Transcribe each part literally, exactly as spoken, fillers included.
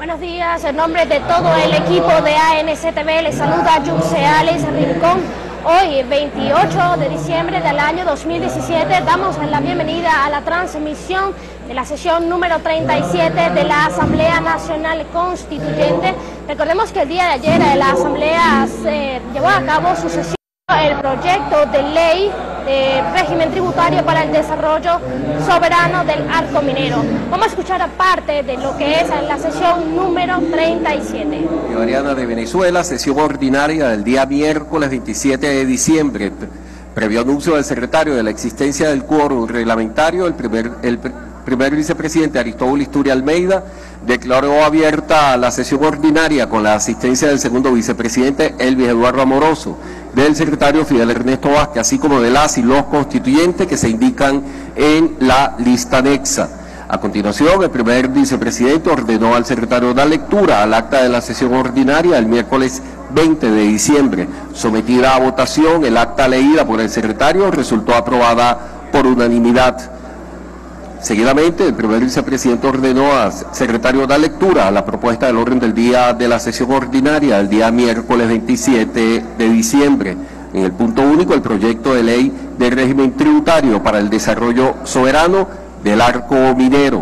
Buenos días, en nombre de todo el equipo de A N C T V les saluda Yuxeales Rincón. Hoy, veintiocho de diciembre del año dos mil diecisiete, damos la bienvenida a la transmisión de la sesión número treinta y siete de la Asamblea Nacional Constituyente. Recordemos que el día de ayer la Asamblea se llevó a cabo su sesión, el proyecto de ley de régimen tributario para el desarrollo soberano del arco minero. Vamos a escuchar parte de lo que es la sesión número treinta y siete. Bolivariana de Venezuela, sesión ordinaria del día miércoles veintisiete de diciembre. Previo anuncio del secretario de la existencia del quórum reglamentario, el primer, el primer vicepresidente Aristóbulo Isturi Almeida declaró abierta la sesión ordinaria con la asistencia del segundo vicepresidente Elvis Eduardo Amoroso, del secretario Fidel Ernesto Vázquez, así como de las y los constituyentes que se indican en la lista anexa. A continuación, el primer vicepresidente ordenó al secretario dar lectura al acta de la sesión ordinaria el miércoles veinte de diciembre. Sometida a votación, el acta leída por el secretario resultó aprobada por unanimidad. Seguidamente, el primer vicepresidente ordenó al secretario dar lectura a la propuesta del orden del día de la sesión ordinaria del día miércoles veintisiete de diciembre. En el punto único, el proyecto de ley de régimen tributario para el desarrollo soberano del arco minero.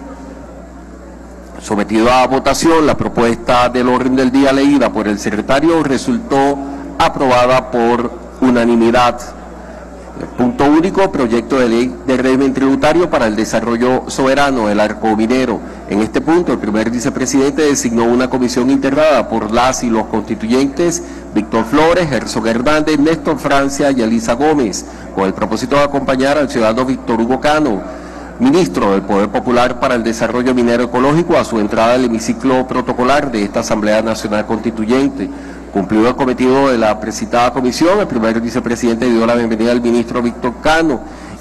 Sometido a votación, la propuesta del orden del día leída por el secretario resultó aprobada por unanimidad. El punto único, proyecto de ley de régimen tributario para el desarrollo soberano del arco minero. En este punto, el primer vicepresidente designó una comisión integrada por las y los constituyentes Víctor Flores, Herzog Hernández, Néstor Francia y Elisa Gómez, con el propósito de acompañar al ciudadano Víctor Hugo Cano, ministro del Poder Popular para el Desarrollo Minero Ecológico, a su entrada al hemiciclo protocolar de esta Asamblea Nacional Constituyente. Cumplido el cometido de la precitada comisión, el primer vicepresidente dio la bienvenida al ministro Víctor Cano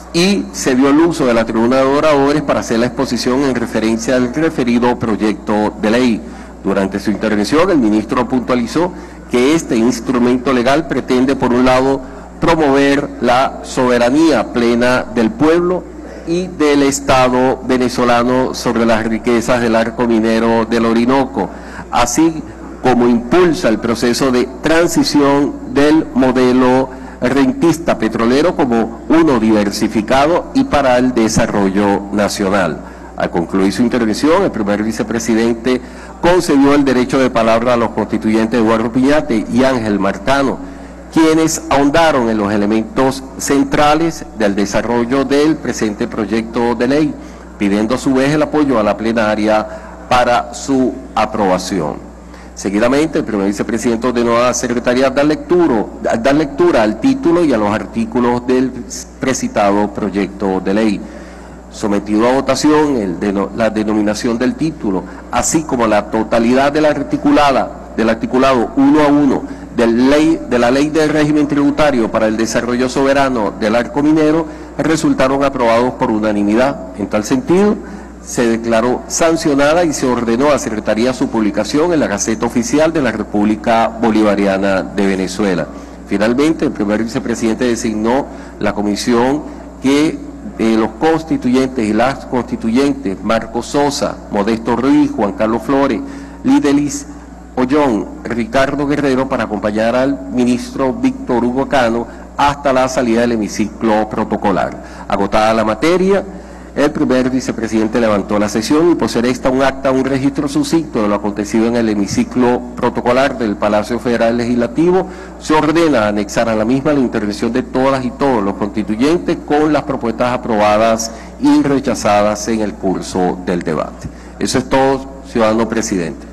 y se dio el uso de la tribuna de oradores para hacer la exposición en referencia al referido proyecto de ley. Durante su intervención, el ministro puntualizó que este instrumento legal pretende, por un lado, promover la soberanía plena del pueblo y del Estado venezolano sobre las riquezas del arco minero del Orinoco, así como impulsa el proceso de transición del modelo rentista petrolero como uno diversificado y para el desarrollo nacional. Al concluir su intervención, el primer vicepresidente concedió el derecho de palabra a los constituyentes Eduardo Piñate y Ángel Marcano, quienes ahondaron en los elementos centrales del desarrollo del presente proyecto de ley, pidiendo a su vez el apoyo a la plenaria para su aprobación. Seguidamente, el primer vicepresidente ordenó a la Secretaría dar lectura, dar lectura al título y a los artículos del precitado proyecto de ley. Sometido a votación el de, la denominación del título, así como la totalidad de la articulada, del articulado uno a uno de, ley, de la Ley de Régimen Tributario para el Desarrollo Soberano del Arco Minero, resultaron aprobados por unanimidad. En tal sentido, se declaró sancionada y se ordenó a Secretaría su publicación en la Gaceta Oficial de la República Bolivariana de Venezuela. Finalmente, el primer vicepresidente designó la comisión que de los constituyentes y las constituyentes Marcos Sosa, Modesto Ruiz, Juan Carlos Flores, Lidelis Ollón, Ricardo Guerrero, para acompañar al ministro Víctor Hugo Cano hasta la salida del hemiciclo protocolar. Agotada la materia, el primer vicepresidente levantó la sesión y posee esta un acta, un registro sucinto de lo acontecido en el hemiciclo protocolar del Palacio Federal Legislativo. Se ordena anexar a la misma la intervención de todas y todos los constituyentes con las propuestas aprobadas y rechazadas en el curso del debate. Eso es todo, ciudadano presidente.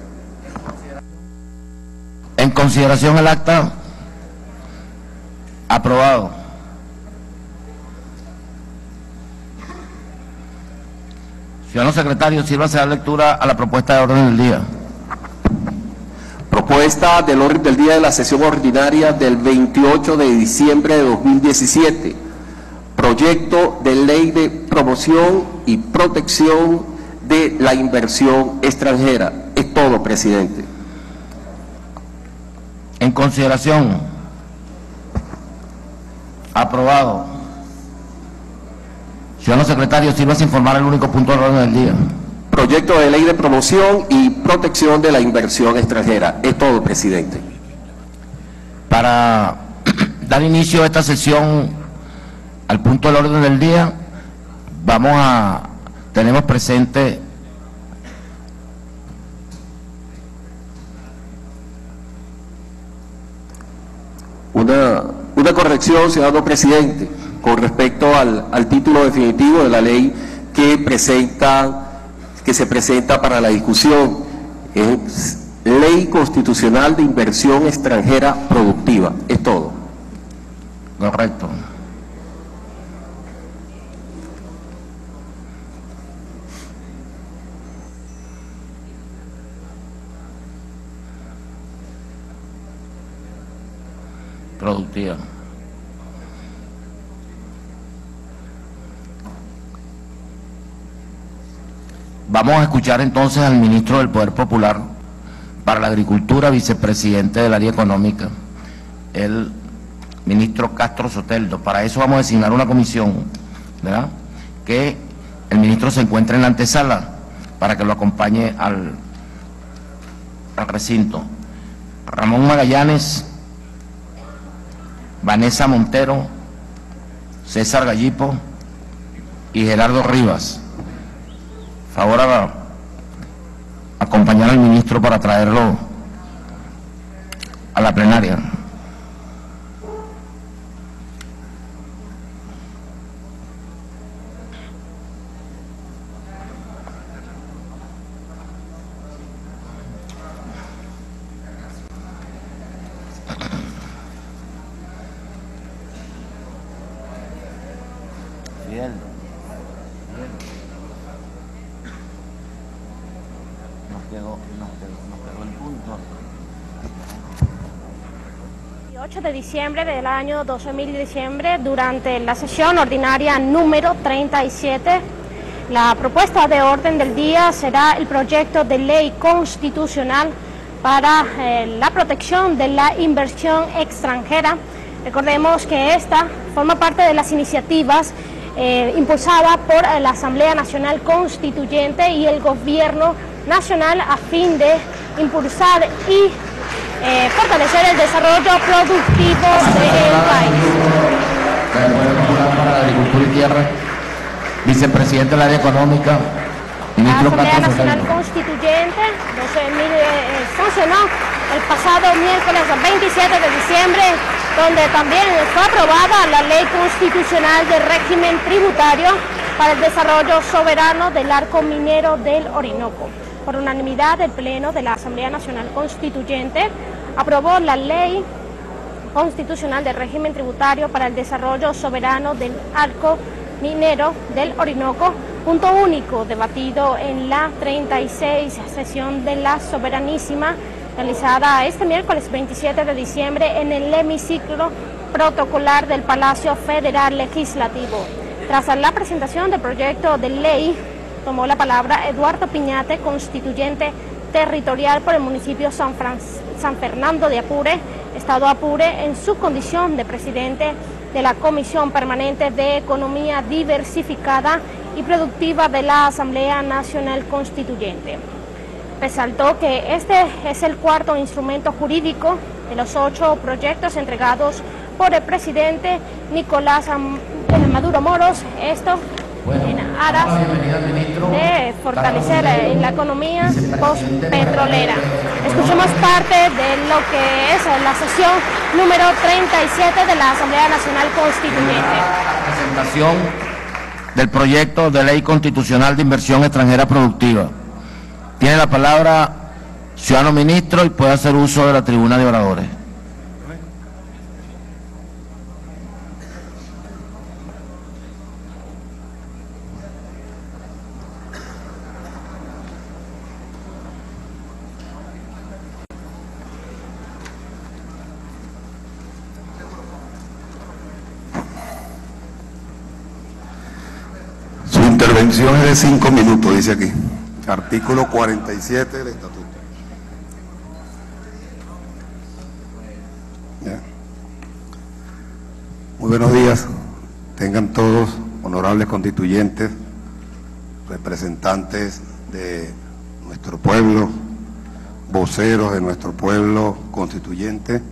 En consideración el acta, aprobado. Ciudadano secretario, sírvase a dar lectura a la propuesta de orden del día. Propuesta del orden del día de la sesión ordinaria del veintiocho de diciembre de dos mil diecisiete. Proyecto de ley de promoción y protección de la inversión extranjera. Es todo, presidente. En consideración. Aprobado. Ciudadano secretario, sírvase a informar el único punto de orden del día. proyecto de ley de promoción y protección de la inversión extranjera. Es todo, presidente. Para dar inicio a esta sesión al punto del orden del día, vamos a, tenemos presente una, una corrección, ciudadano presidente, con respecto al, al título definitivo de la ley que presenta, que se presenta para la discusión. Es Ley Constitucional de Inversión Extranjera Productiva. Es todo. Correcto. Productiva. Vamos a escuchar entonces al ministro del Poder Popular para la Agricultura, vicepresidente del área económica, el ministro Castro Soteldo. Para eso vamos a designar una comisión, ¿verdad?, que el ministro se encuentre en la antesala para que lo acompañe al, al recinto. Ramón Magallanes, Vanessa Montero, César Gallipo y Gerardo Rivas. Favor a acompañar al ministro para traerlo a la plenaria. Bien. Quedó, nos quedó, nos quedó el punto. ocho de diciembre del año dos mil dieciembre, durante la sesión ordinaria número treinta y siete, la propuesta de orden del día será el proyecto de ley constitucional para eh, la protección de la inversión extranjera. Recordemos que esta forma parte de las iniciativas eh, impulsadas por eh, la Asamblea Nacional Constituyente y el Gobierno Nacional a fin de impulsar y eh, fortalecer el desarrollo productivo del país. El Poder Popular para la Agricultura y Tierra, vicepresidente del área económica, La ministro Asamblea Castro Nacional Soteldo. Constituyente doce mil, eh, sancionó el pasado miércoles veintisiete de diciembre, donde también fue aprobada la Ley Constitucional de Régimen Tributario para el Desarrollo Soberano del Arco Minero del Orinoco. Por unanimidad, el Pleno de la Asamblea Nacional Constituyente aprobó la Ley Constitucional de Régimen Tributario para el Desarrollo Soberano del Arco Minero del Orinoco, punto único debatido en la treinta y seis sesión de la Soberanísima, realizada este miércoles veintisiete de diciembre en el hemiciclo protocolar del Palacio Federal Legislativo. Tras la presentación del proyecto de ley, tomó la palabra Eduardo Piñate, constituyente territorial por el municipio San, Fran San Fernando de Apure, Estado Apure, en su condición de presidente de la Comisión Permanente de Economía Diversificada y Productiva de la Asamblea Nacional Constituyente. Resaltó que este es el cuarto instrumento jurídico de los ocho proyectos entregados por el presidente Nicolás Maduro Moros, esto Bueno, en aras de fortalecer la economía post-petrolera. Escuchemos parte de lo que es la sesión número treinta y siete de la Asamblea Nacional Constituyente. La presentación del proyecto de ley constitucional de inversión extranjera productiva. Tiene la palabra ciudadano ministro y puede hacer uso de la tribuna de oradores. Su intervención es de cinco minutos, dice aquí. Artículo cuarenta y siete del Estatuto. Ya. Muy buenos días. Tengan todos, honorables constituyentes, representantes de nuestro pueblo, voceros de nuestro pueblo constituyente.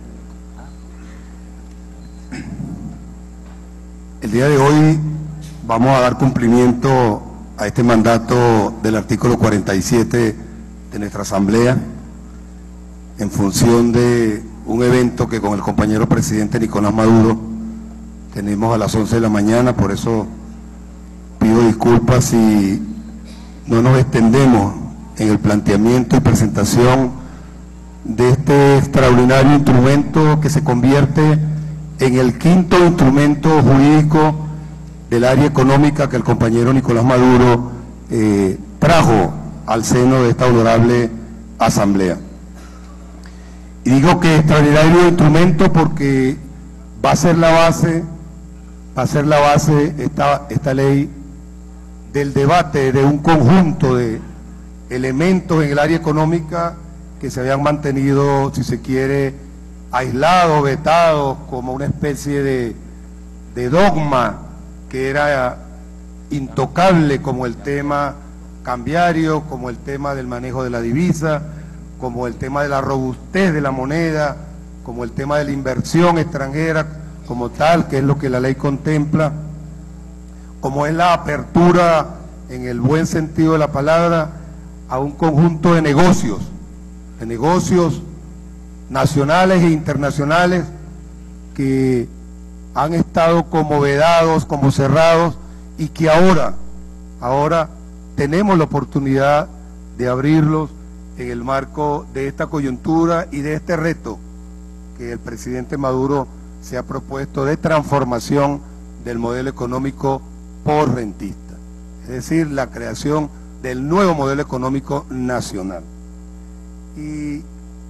El día de hoy vamos a dar cumplimiento a este mandato del artículo cuarenta y siete de nuestra Asamblea en función de un evento que con el compañero presidente Nicolás Maduro tenemos a las once de la mañana, por eso pido disculpas si no nos extendemos en el planteamiento y presentación de este extraordinario instrumento que se convierte en el quinto instrumento jurídico del área económica que el compañero Nicolás Maduro eh, trajo al seno de esta honorable Asamblea. Y digo que extraordinario instrumento porque va a ser la base, va a ser la base esta, esta ley del debate de un conjunto de elementos en el área económica que se habían mantenido, si se quiere, aislados, vetados, como una especie de, de dogma que era intocable, como el tema cambiario, como el tema del manejo de la divisa, como el tema de la robustez de la moneda, como el tema de la inversión extranjera como tal, que es lo que la ley contempla, como es la apertura, en el buen sentido de la palabra, a un conjunto de negocios, de negocios nacionales e internacionales que han estado como vedados, como cerrados, y que ahora, ahora tenemos la oportunidad de abrirlos en el marco de esta coyuntura y de este reto que el presidente Maduro se ha propuesto de transformación del modelo económico por rentista, es decir, la creación del nuevo modelo económico nacional. Y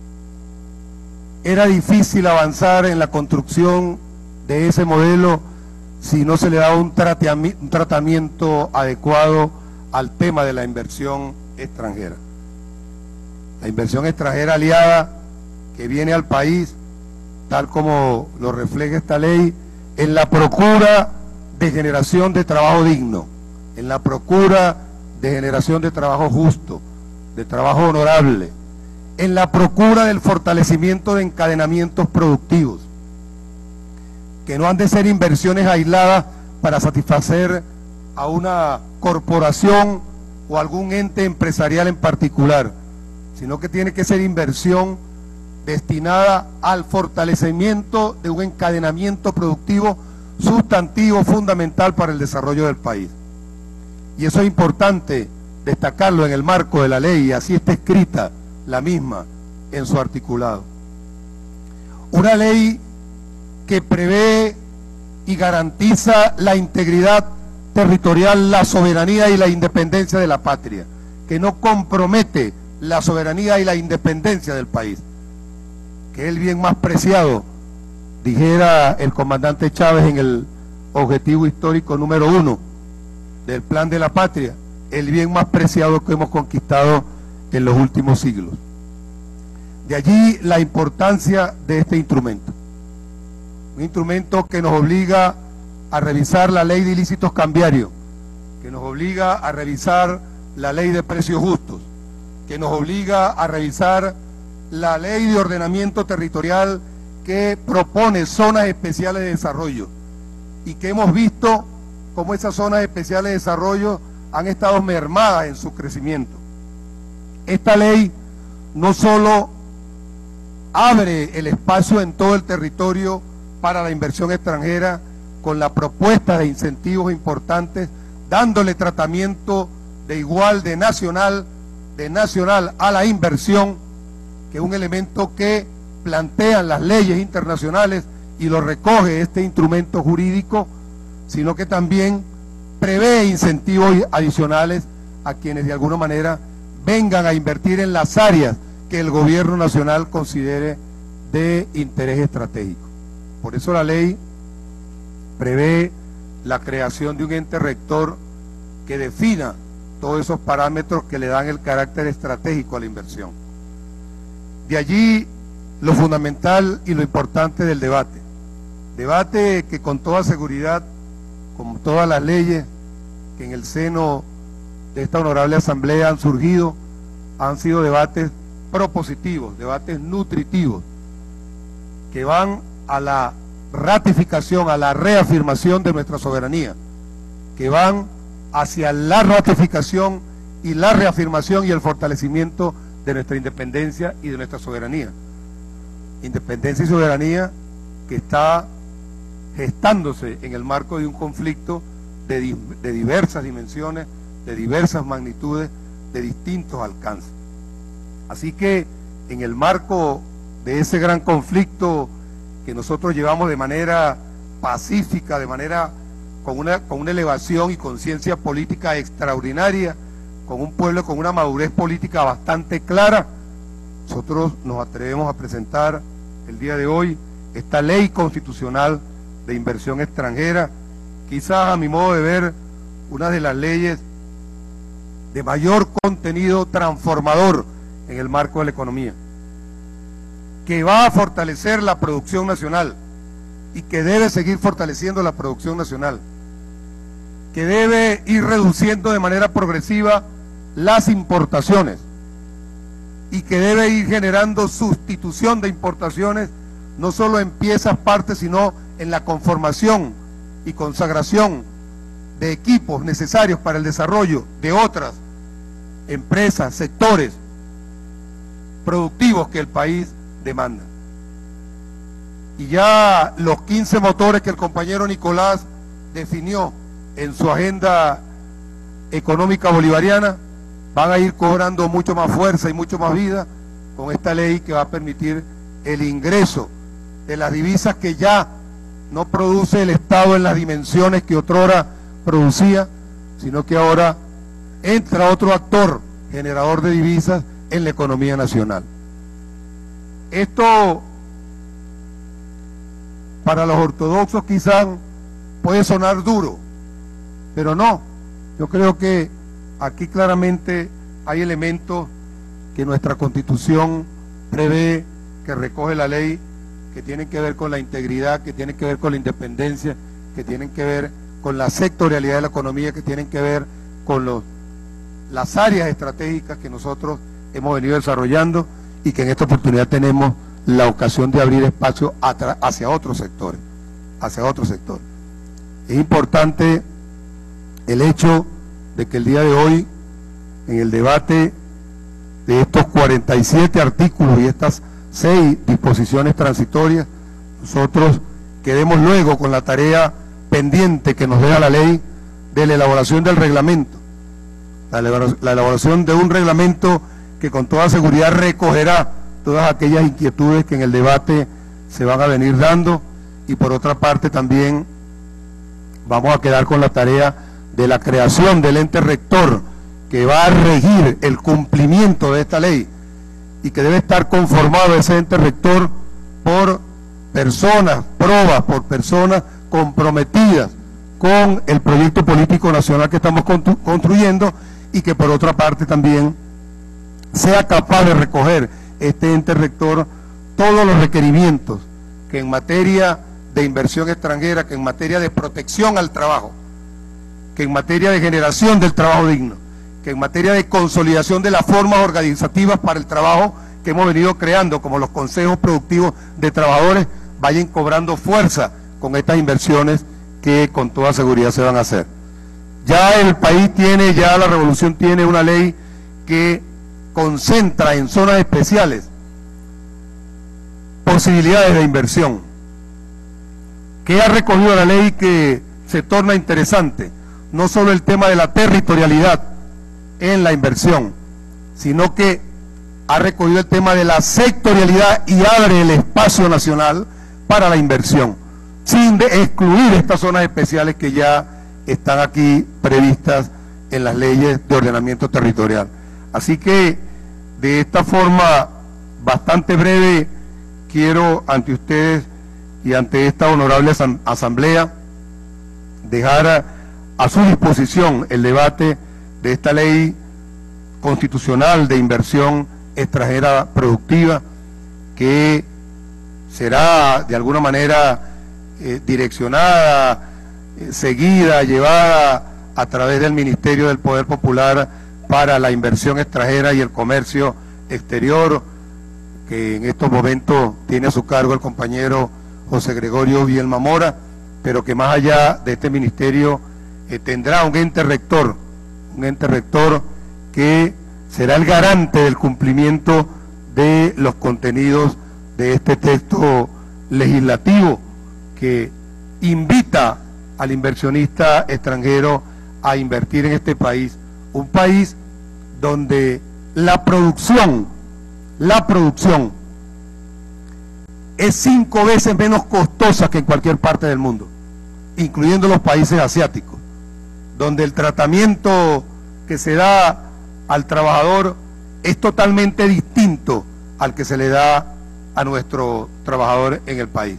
era difícil avanzar en la construcción de ese modelo si no se le daba un tratamiento adecuado al tema de la inversión extranjera. La inversión extranjera aliada que viene al país, tal como lo refleja esta ley, en la procura de generación de trabajo digno, en la procura de generación de trabajo justo, de trabajo honorable, en la procura del fortalecimiento de encadenamientos productivos, que no han de ser inversiones aisladas para satisfacer a una corporación o algún ente empresarial en particular, sino que tiene que ser inversión destinada al fortalecimiento de un encadenamiento productivo sustantivo fundamental para el desarrollo del país. Y eso es importante destacarlo en el marco de la ley, y así está escrita la misma en su articulado. Una ley que prevé y garantiza la integridad territorial, la soberanía y la independencia de la patria, que no compromete la soberanía y la independencia del país, que es el bien más preciado, dijera el comandante Chávez en el objetivo histórico número uno del Plan de la Patria, el bien más preciado que hemos conquistado en los últimos siglos. De allí la importancia de este instrumento, un instrumento que nos obliga a revisar la ley de ilícitos cambiarios, que nos obliga a revisar la ley de precios justos, que nos obliga a revisar la ley de ordenamiento territorial que propone zonas especiales de desarrollo, y que hemos visto cómo esas zonas especiales de desarrollo han estado mermadas en su crecimiento. Esta ley no solo abre el espacio en todo el territorio para la inversión extranjera con la propuesta de incentivos importantes, dándole tratamiento de igual de nacional, de nacional a la inversión, que es un elemento que plantean las leyes internacionales y lo recoge este instrumento jurídico, sino que también prevé incentivos adicionales a quienes de alguna manera vengan a invertir en las áreas que el gobierno nacional considere de interés estratégico. Por eso la ley prevé la creación de un ente rector que defina todos esos parámetros que le dan el carácter estratégico a la inversión. De allí lo fundamental y lo importante del debate. Debate que con toda seguridad, como todas las leyes que en el seno de esta honorable asamblea han surgido, han sido debates propositivos, debates nutritivos, que van a la ratificación, a la reafirmación de nuestra soberanía, que van hacia la ratificación y la reafirmación y el fortalecimiento de nuestra independencia y de nuestra soberanía. Independencia y soberanía que está gestándose en el marco de un conflicto de, di de diversas dimensiones, de diversas magnitudes, de distintos alcances. Así que en el marco de ese gran conflicto que nosotros llevamos de manera pacífica, de manera con una, con una elevación y conciencia política extraordinaria, con un pueblo con una madurez política bastante clara, nosotros nos atrevemos a presentar el día de hoy esta ley constitucional de inversión extranjera, quizás a mi modo de ver, una de las leyes de mayor contenido transformador en el marco de la economía, que va a fortalecer la producción nacional y que debe seguir fortaleciendo la producción nacional, que debe ir reduciendo de manera progresiva las importaciones y que debe ir generando sustitución de importaciones, no solo en piezas, partes, sino en la conformación y consagración de equipos necesarios para el desarrollo de otras empresas, sectores productivos que el país demanda. Y ya los quince motores que el compañero Nicolás definió en su agenda económica bolivariana van a ir cobrando mucho más fuerza y mucho más vida con esta ley que va a permitir el ingreso de las divisas que ya no produce el Estado en las dimensiones que otrora producía, sino que ahora entra otro actor generador de divisas en la economía nacional. Esto para los ortodoxos quizás puede sonar duro, pero no, yo creo que aquí claramente hay elementos que nuestra Constitución prevé, que recoge la ley, que tienen que ver con la integridad, que tienen que ver con la independencia, que tienen que ver con la sectorialidad de la economía, que tienen que ver con los, las áreas estratégicas que nosotros hemos venido desarrollando y que en esta oportunidad tenemos la ocasión de abrir espacio hacia otros sectores, hacia otros sectores. Es importante el hecho de que el día de hoy, en el debate de estos cuarenta y siete artículos y estas seis disposiciones transitorias, nosotros quedemos luego con la tarea pendiente que nos deja la ley de la elaboración del reglamento, la elaboración de un reglamento que con toda seguridad recogerá todas aquellas inquietudes que en el debate se van a venir dando, y por otra parte también vamos a quedar con la tarea de la creación del ente rector que va a regir el cumplimiento de esta ley y que debe estar conformado ese ente rector por personas, probas, por personas comprometidas con el proyecto político nacional que estamos construyendo, y que por otra parte también sea capaz de recoger este ente rector todos los requerimientos que en materia de inversión extranjera, que en materia de protección al trabajo, que en materia de generación del trabajo digno, que en materia de consolidación de las formas organizativas para el trabajo que hemos venido creando, como los consejos productivos de trabajadores, vayan cobrando fuerza con estas inversiones que con toda seguridad se van a hacer. Ya el país tiene, ya la revolución tiene una ley que concentra en zonas especiales posibilidades de inversión. ¿Qué ha recogido la ley que se torna interesante? No solo el tema de la territorialidad en la inversión, sino que ha recogido el tema de la sectorialidad y abre el espacio nacional para la inversión, sin de excluir estas zonas especiales que ya están aquí previstas en las leyes de ordenamiento territorial. Así que de esta forma bastante breve quiero ante ustedes y ante esta honorable asamblea dejar a, a su disposición el debate de esta ley constitucional de inversión extranjera productiva, que será de alguna manera eh, direccionada, eh, seguida, llevada a través del Ministerio del Poder Popular para la Inversión Extranjera y el Comercio Exterior, que en estos momentos tiene a su cargo el compañero José Gregorio Vielma Mora, pero que más allá de este ministerio eh, tendrá un ente rector, un ente rector que será el garante del cumplimiento de los contenidos de este texto legislativo que invita al inversionista extranjero a invertir en este país, un país donde la producción, la producción es cinco veces menos costosa que en cualquier parte del mundo, incluyendo los países asiáticos, donde el tratamiento que se da al trabajador es totalmente distinto al que se le da a nuestro trabajador en el país.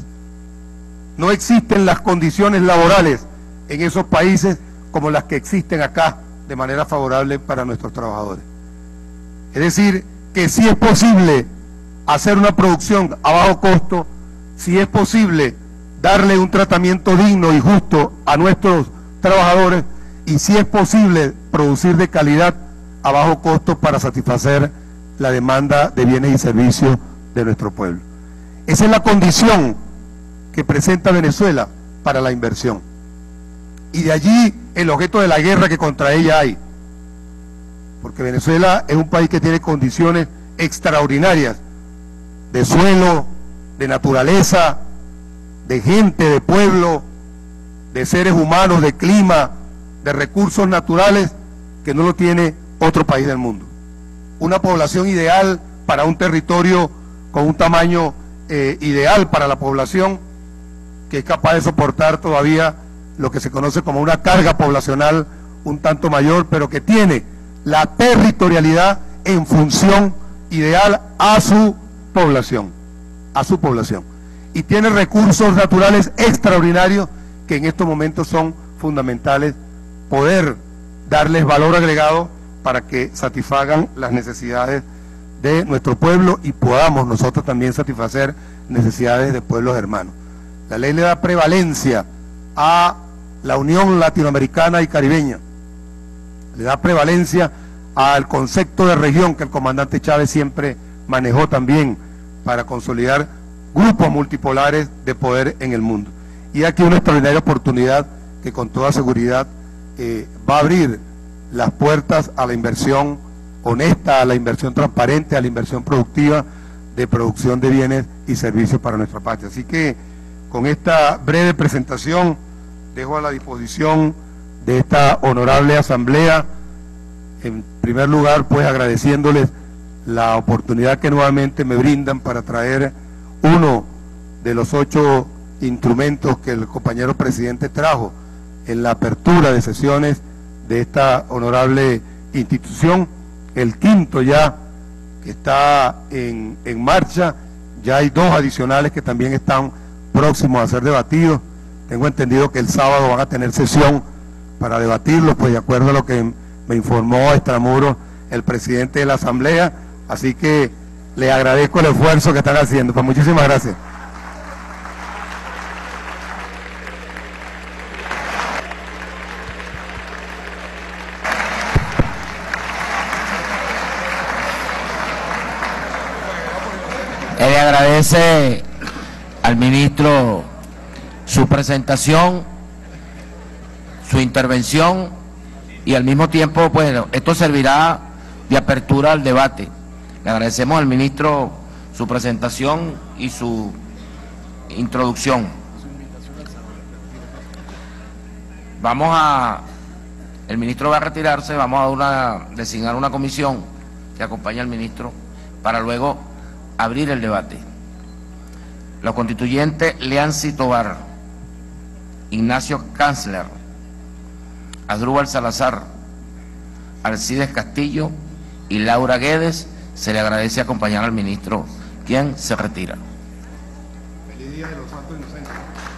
No existen las condiciones laborales en esos países como las que existen acá de manera favorable para nuestros trabajadores. Es decir, que sí es posible hacer una producción a bajo costo, sí es posible darle un tratamiento digno y justo a nuestros trabajadores, y sí es posible producir de calidad a bajo costo para satisfacer la demanda de bienes y servicios de nuestro pueblo. Esa es la condición que presenta Venezuela para la inversión. Y de allí el objeto de la guerra que contra ella hay. Porque Venezuela es un país que tiene condiciones extraordinarias de suelo, de naturaleza, de gente, de pueblo, de seres humanos, de clima, de recursos naturales que no lo tiene otro país del mundo. Una población ideal para un territorio con un tamaño eh, ideal para la población, que es capaz de soportar todavía lo que se conoce como una carga poblacional un tanto mayor, pero que tiene la territorialidad en función ideal a su población, a su población. Y tiene recursos naturales extraordinarios que en estos momentos son fundamentales poder darles valor agregado para que satisfagan las necesidades de nuestro pueblo y podamos nosotros también satisfacer necesidades de pueblos hermanos. La ley le da prevalencia a la Unión Latinoamericana y Caribeña, le da prevalencia al concepto de región que el comandante Chávez siempre manejó también para consolidar grupos multipolares de poder en el mundo. Y aquí una extraordinaria oportunidad que con toda seguridad eh, va a abrir las puertas a la inversión honesta, a la inversión transparente, a la inversión productiva de producción de bienes y servicios para nuestra patria. Así que con esta breve presentación dejo a la disposición de esta honorable asamblea, en primer lugar pues agradeciéndoles la oportunidad que nuevamente me brindan para traer uno de los ocho instrumentos que el compañero presidente trajo en la apertura de sesiones de esta honorable institución, el quinto ya que está en, en marcha, ya hay dos adicionales que también están próximos a ser debatidos. Tengo entendido que el sábado van a tener sesión para debatirlos, pues de acuerdo a lo que me informó a extramuros el presidente de la asamblea, así que le agradezco el esfuerzo que están haciendo. Pues muchísimas gracias. Él le agradece al ministro su presentación, su intervención, y al mismo tiempo, pues, esto servirá de apertura al debate. Le agradecemos al ministro su presentación y su introducción. Vamos a, el ministro va a retirarse, vamos a una, designar una comisión que acompañe al ministro para luego abrir el debate. Los constituyentes Leancy Tovar, Ignacio Kanzler, Asdrúbal Salazar, Alcides Castillo y Laura Guedes, se le agradece acompañar al ministro, quien se retira. Feliz Día de los Santos Inocentes.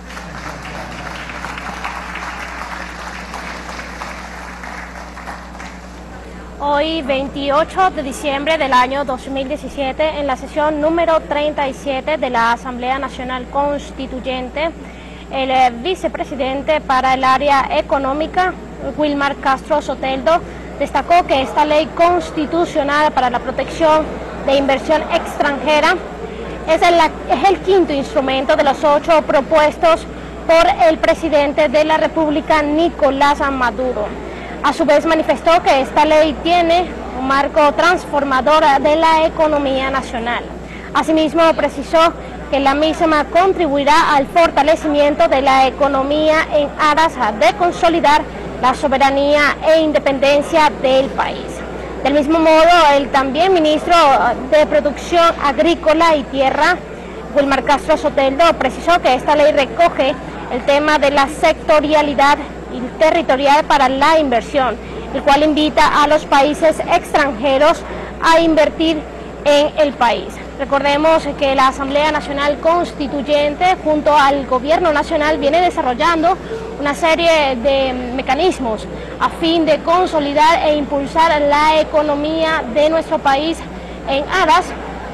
Hoy, veintiocho de diciembre del año dos mil diecisiete, en la sesión número treinta y siete de la Asamblea Nacional Constituyente, el vicepresidente para el área económica, Wilmar Castro Soteldo, destacó que esta ley constitucional para la protección de inversión extranjera es el, es el quinto instrumento de los ocho propuestos por el presidente de la República, Nicolás Maduro. A su vez manifestó que esta ley tiene un marco transformador de la economía nacional. Asimismo, precisó que la misma contribuirá al fortalecimiento de la economía en aras de consolidar la soberanía e independencia del país. Del mismo modo, el también ministro de Producción Agrícola y Tierra, Wilmar Castro Soteldo, precisó que esta ley recoge el tema de la sectorialidad y territorial para la inversión, el cual invita a los países extranjeros a invertir en el país. Recordemos que la Asamblea Nacional Constituyente junto al Gobierno Nacional viene desarrollando una serie de mecanismos a fin de consolidar e impulsar la economía de nuestro país en aras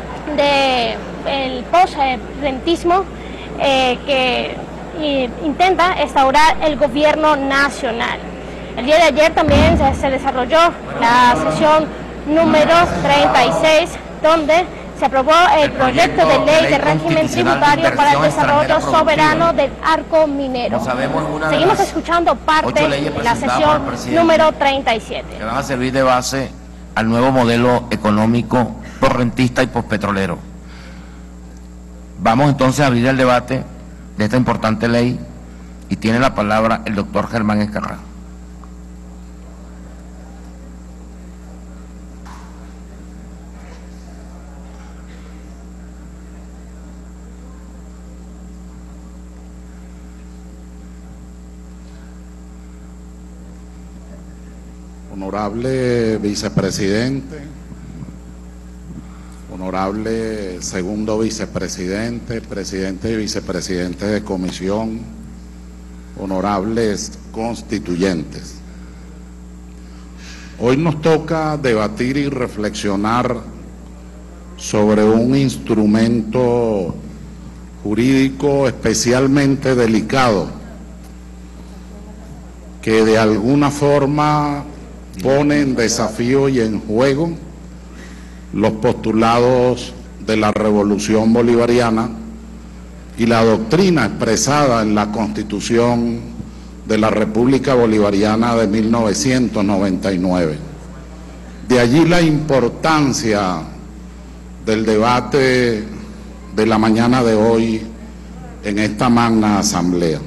del post-rentismo eh, que eh, intenta instaurar el Gobierno Nacional. El día de ayer también se, se desarrolló la sesión número treinta y seis, donde se aprobó el proyecto de ley de régimen tributario para el desarrollo soberano del arco minero. Seguimos escuchando parte de la sesión número treinta y siete. Que van a servir de base al nuevo modelo económico posrentista y pospetrolero. Vamos entonces a abrir el debate de esta importante ley y tiene la palabra el doctor Germán Escarrá. Honorable vicepresidente, honorable segundo vicepresidente, presidente y vicepresidente de comisión, honorables constituyentes. Hoy nos toca debatir y reflexionar sobre un instrumento jurídico especialmente delicado que de alguna forma pone en desafío y en juego los postulados de la Revolución Bolivariana y la doctrina expresada en la Constitución de la República Bolivariana de mil novecientos noventa y nueve. De allí la importancia del debate de la mañana de hoy en esta magna asamblea.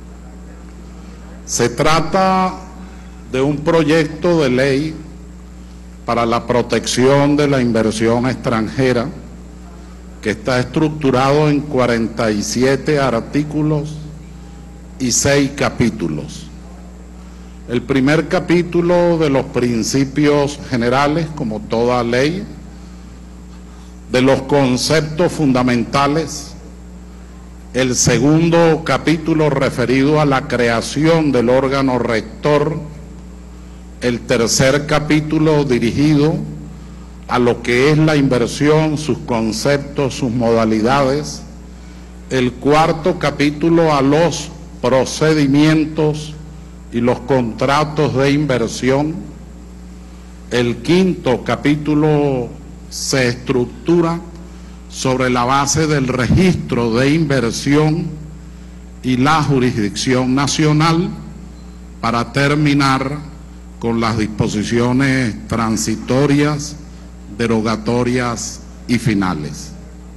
Se trata de un proyecto de ley para la protección de la inversión extranjera que está estructurado en cuarenta y siete artículos y seis capítulos. El primer capítulo de los principios generales, como toda ley, de los conceptos fundamentales. El segundo capítulo referido a la creación del órgano rector. El tercer capítulo dirigido a lo que es la inversión, sus conceptos, sus modalidades. El cuarto capítulo a los procedimientos y los contratos de inversión. El quinto capítulo se estructura sobre la base del registro de inversión y la jurisdicción nacional, para terminar con las disposiciones transitorias, derogatorias y finales.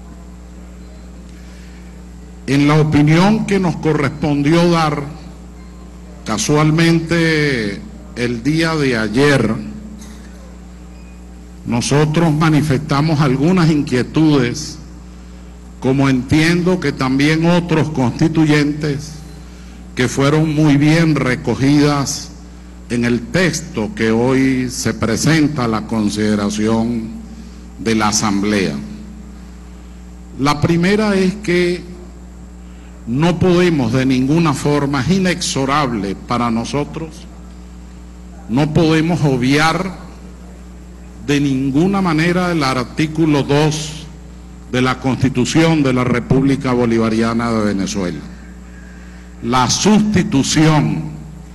En la opinión que nos correspondió dar, casualmente el día de ayer, nosotros manifestamos algunas inquietudes, como entiendo que también otros constituyentes, que fueron muy bien recogidas en el texto que hoy se presenta a la consideración de la Asamblea. La primera es que no podemos de ninguna forma, es inexorable para nosotros, no podemos obviar de ninguna manera el artículo dos de la Constitución de la República Bolivariana de Venezuela. La sustitución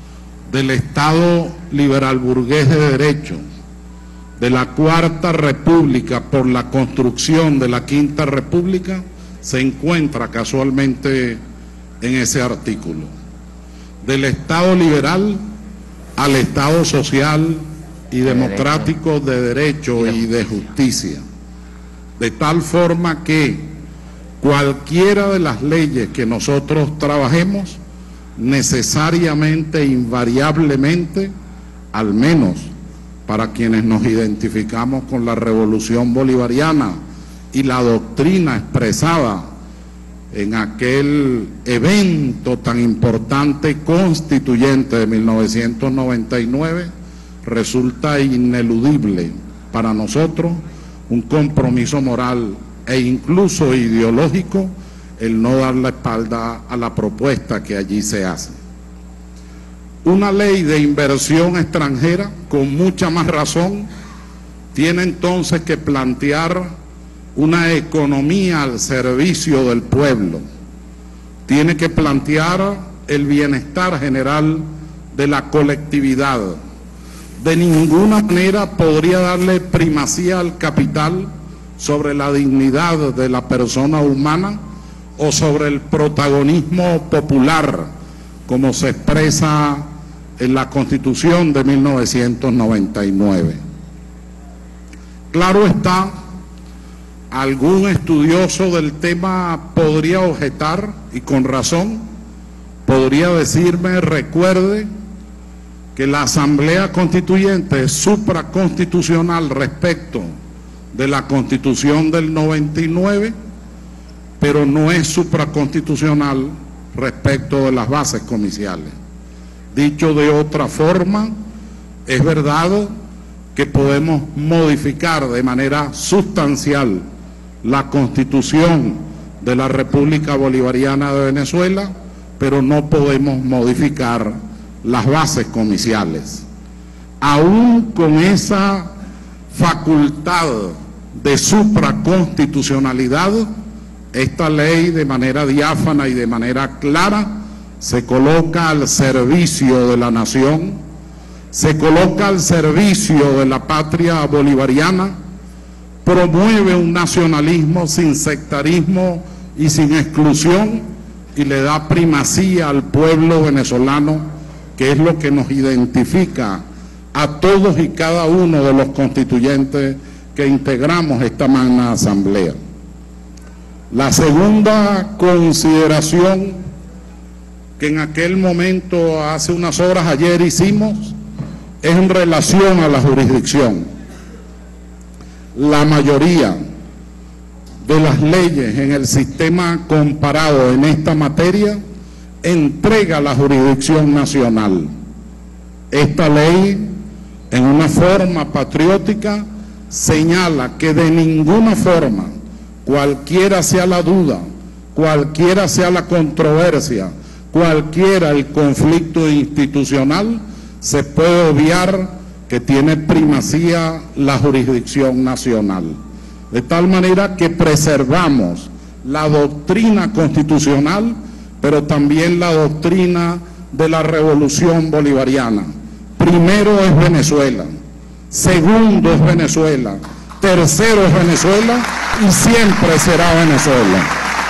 del Estado liberal burgués de derecho, de la Cuarta República por la construcción de la Quinta República, se encuentra casualmente en ese artículo. Del Estado liberal al Estado social y democrático de derecho y de justicia, de tal forma que cualquiera de las leyes que nosotros trabajemos, necesariamente, invariablemente, al menos para quienes nos identificamos con la Revolución Bolivariana y la doctrina expresada en aquel evento tan importante constituyente de mil novecientos noventa y nueve, resulta ineludible para nosotros un compromiso moral e incluso ideológico el no dar la espalda a la propuesta que allí se hace. Una ley de inversión extranjera, con mucha más razón, tiene entonces que plantear una economía al servicio del pueblo, tiene que plantear el bienestar general de la colectividad. De ninguna manera podría darle primacía al capital sobre la dignidad de la persona humana o sobre el protagonismo popular, como se expresa en la Constitución de mil novecientos noventa y nueve. Claro está, algún estudioso del tema podría objetar, y con razón, podría decirme, recuerde que la Asamblea Constituyente es supraconstitucional respecto de la Constitución del noventa y nueve, pero no es supraconstitucional respecto de las bases comiciales. Dicho de otra forma, es verdad que podemos modificar de manera sustancial la Constitución de la República Bolivariana de Venezuela, pero no podemos modificar las bases comiciales. Aún con esa facultad de supraconstitucionalidad, esta ley de manera diáfana y de manera clara se coloca al servicio de la nación, se coloca al servicio de la patria bolivariana, promueve un nacionalismo sin sectarismo y sin exclusión y le da primacía al pueblo venezolano, que es lo que nos identifica a todos y cada uno de los constituyentes que integramos esta magna asamblea. La segunda consideración que en aquel momento, hace unas horas ayer hicimos, es en relación a la jurisdicción. La mayoría de las leyes en el sistema comparado en esta materia entrega la jurisdicción nacional. Esta ley, en una forma patriótica, señala que de ninguna forma, cualquiera sea la duda, cualquiera sea la controversia, cualquiera el conflicto institucional, se puede obviar que tiene primacía la jurisdicción nacional. De tal manera que preservamos la doctrina constitucional, pero también la doctrina de la Revolución Bolivariana. Primero es Venezuela, segundo es Venezuela, tercero es Venezuela y siempre será Venezuela.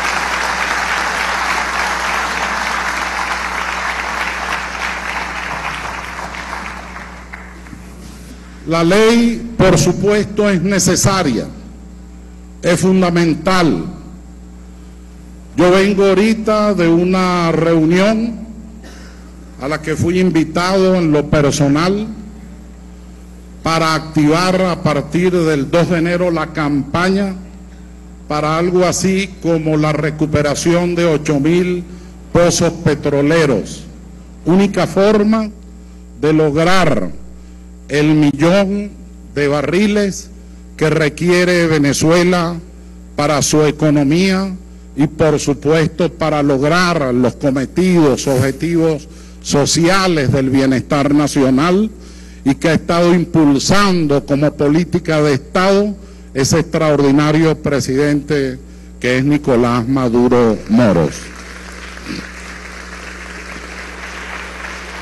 La ley, por supuesto, es necesaria, es fundamental. Yo vengo ahorita de una reunión a la que fui invitado en lo personal para activar a partir del dos de enero la campaña para algo así como la recuperación de ocho mil pozos petroleros. Única forma de lograr el millón de barriles que requiere Venezuela para su economía y por supuesto para lograr los cometidos, objetivos sociales del bienestar nacional, y que ha estado impulsando como política de Estado ese extraordinario presidente que es Nicolás Maduro Moros.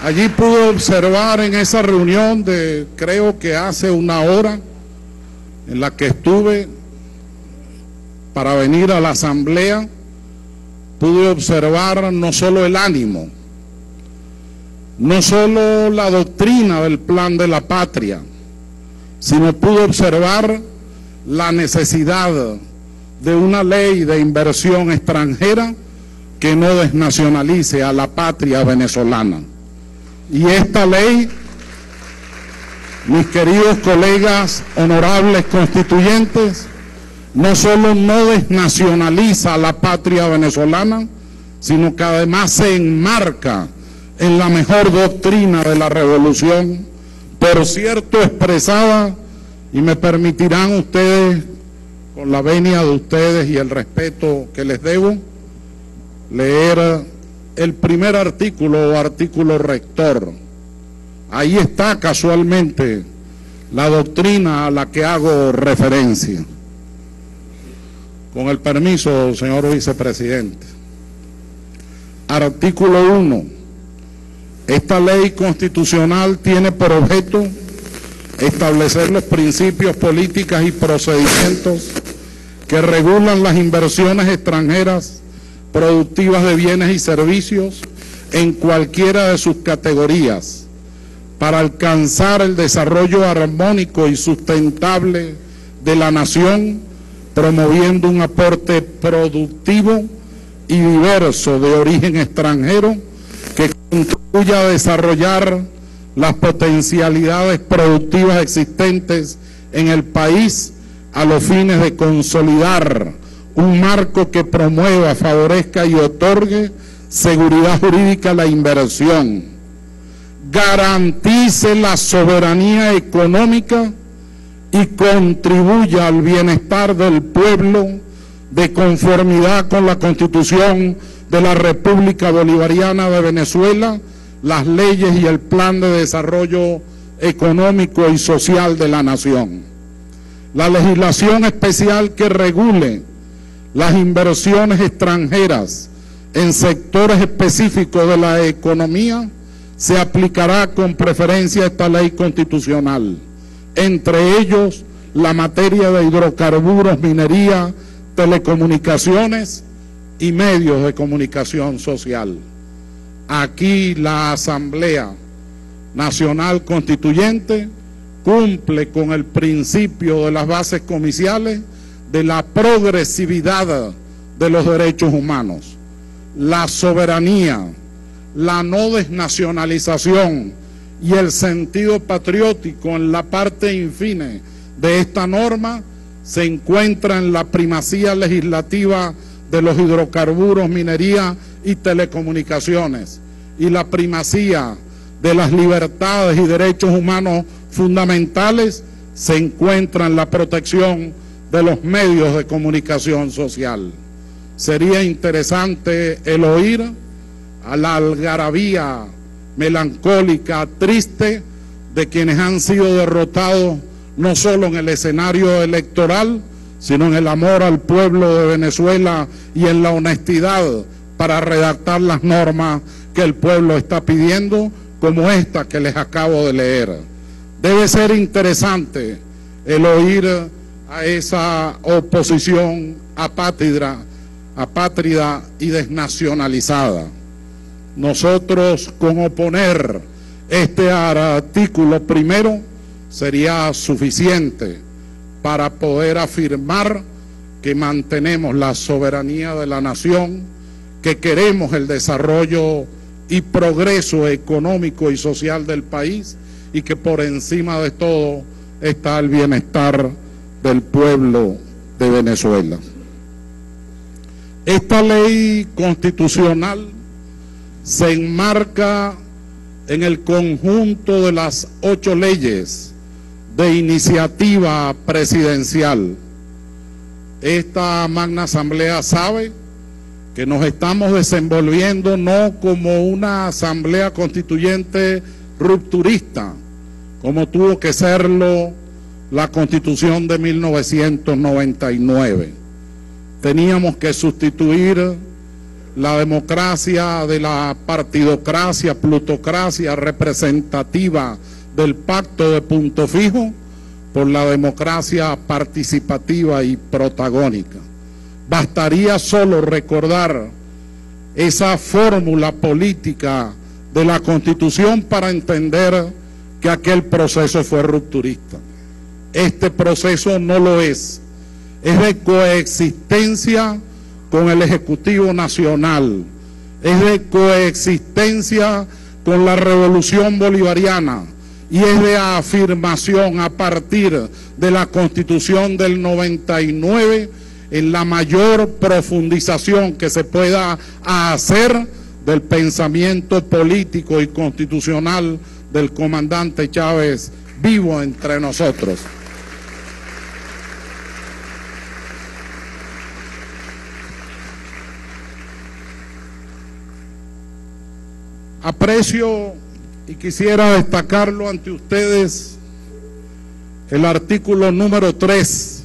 Allí pude observar en esa reunión de, creo que hace una hora, en la que estuve para venir a la asamblea, pude observar no solo el ánimo, no solo la doctrina del plan de la patria, sino pude observar la necesidad de una ley de inversión extranjera que no desnacionalice a la patria venezolana. Y esta ley, mis queridos colegas honorables constituyentes, no solo no desnacionaliza a la patria venezolana, sino que además se enmarca en la mejor doctrina de la revolución, por cierto expresada, y me permitirán ustedes, con la venia de ustedes y el respeto que les debo, leer el primer artículo o artículo rector. Ahí está casualmente la doctrina a la que hago referencia. Con el permiso, señor vicepresidente. Artículo uno. Esta ley constitucional tiene por objeto establecer los principios, políticas y procedimientos que regulan las inversiones extranjeras productivas de bienes y servicios en cualquiera de sus categorías para alcanzar el desarrollo armónico y sustentable de la nación, promoviendo un aporte productivo y diverso de origen extranjero que contribuya a desarrollar las potencialidades productivas existentes en el país a los fines de consolidar un marco que promueva, favorezca y otorgue seguridad jurídica a la inversión, garantice la soberanía económica y contribuya al bienestar del pueblo de conformidad con la Constitución de la República Bolivariana de Venezuela, las leyes y el plan de desarrollo económico y social de la nación. La legislación especial que regule las inversiones extranjeras en sectores específicos de la economía se aplicará con preferencia a esta ley constitucional, entre ellos la materia de hidrocarburos, minería, telecomunicaciones y medios de comunicación social. Aquí la Asamblea Nacional Constituyente cumple con el principio de las bases comiciales de la progresividad de los derechos humanos, la soberanía, la no desnacionalización y el sentido patriótico en la parte infine de esta norma se encuentra en la primacía legislativa de los hidrocarburos, minería y telecomunicaciones, y la primacía de las libertades y derechos humanos fundamentales se encuentra en la protección de los medios de comunicación social. Sería interesante el oír a la algarabía melancólica, triste, de quienes han sido derrotados no solo en el escenario electoral, sino en el amor al pueblo de Venezuela y en la honestidad para redactar las normas que el pueblo está pidiendo, como esta que les acabo de leer. Debe ser interesante el oír a esa oposición apátrida, apátrida y desnacionalizada. Nosotros, con oponer este artículo primero, sería suficiente para poder afirmar que mantenemos la soberanía de la nación, que queremos el desarrollo y progreso económico y social del país, y que por encima de todo está el bienestar del pueblo de Venezuela. Esta ley constitucional se enmarca en el conjunto de las ocho leyes de iniciativa presidencial. Esta magna asamblea sabe que nos estamos desenvolviendo no como una asamblea constituyente rupturista, como tuvo que serlo la Constitución de mil novecientos noventa y nueve. Teníamos que sustituir la democracia de la partidocracia, plutocracia representativa del pacto de punto fijo, por la democracia participativa y protagónica. Bastaría solo recordar esa fórmula política de la Constitución para entender que aquel proceso fue rupturista. Este proceso no lo es, es de coexistencia con el Ejecutivo Nacional, es de coexistencia con la Revolución Bolivariana y es de afirmación a partir de la Constitución del noventa y nueve en la mayor profundización que se pueda hacer del pensamiento político y constitucional del comandante Chávez vivo entre nosotros. Aprecio y quisiera destacarlo ante ustedes el artículo número tres.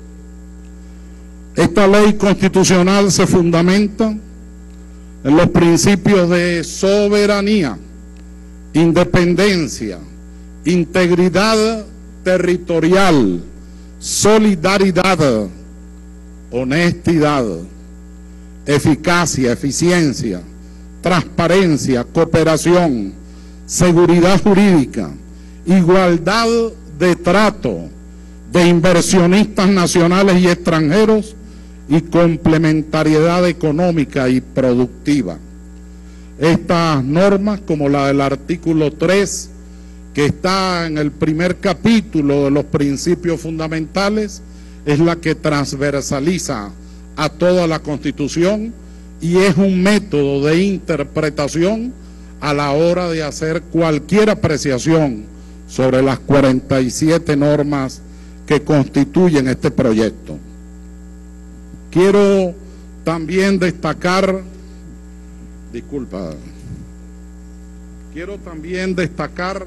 Esta ley constitucional se fundamenta en los principios de soberanía, independencia, integridad territorial, solidaridad, honestidad, eficacia, eficiencia, transparencia, cooperación, seguridad jurídica, igualdad de trato de inversionistas nacionales y extranjeros y complementariedad económica y productiva. Estas normas, como la del artículo tres, que está en el primer capítulo de los principios fundamentales, es la que transversaliza a toda la Constitución y es un método de interpretación a la hora de hacer cualquier apreciación sobre las cuarenta y siete normas que constituyen este proyecto. Quiero también destacar, disculpa, quiero también destacar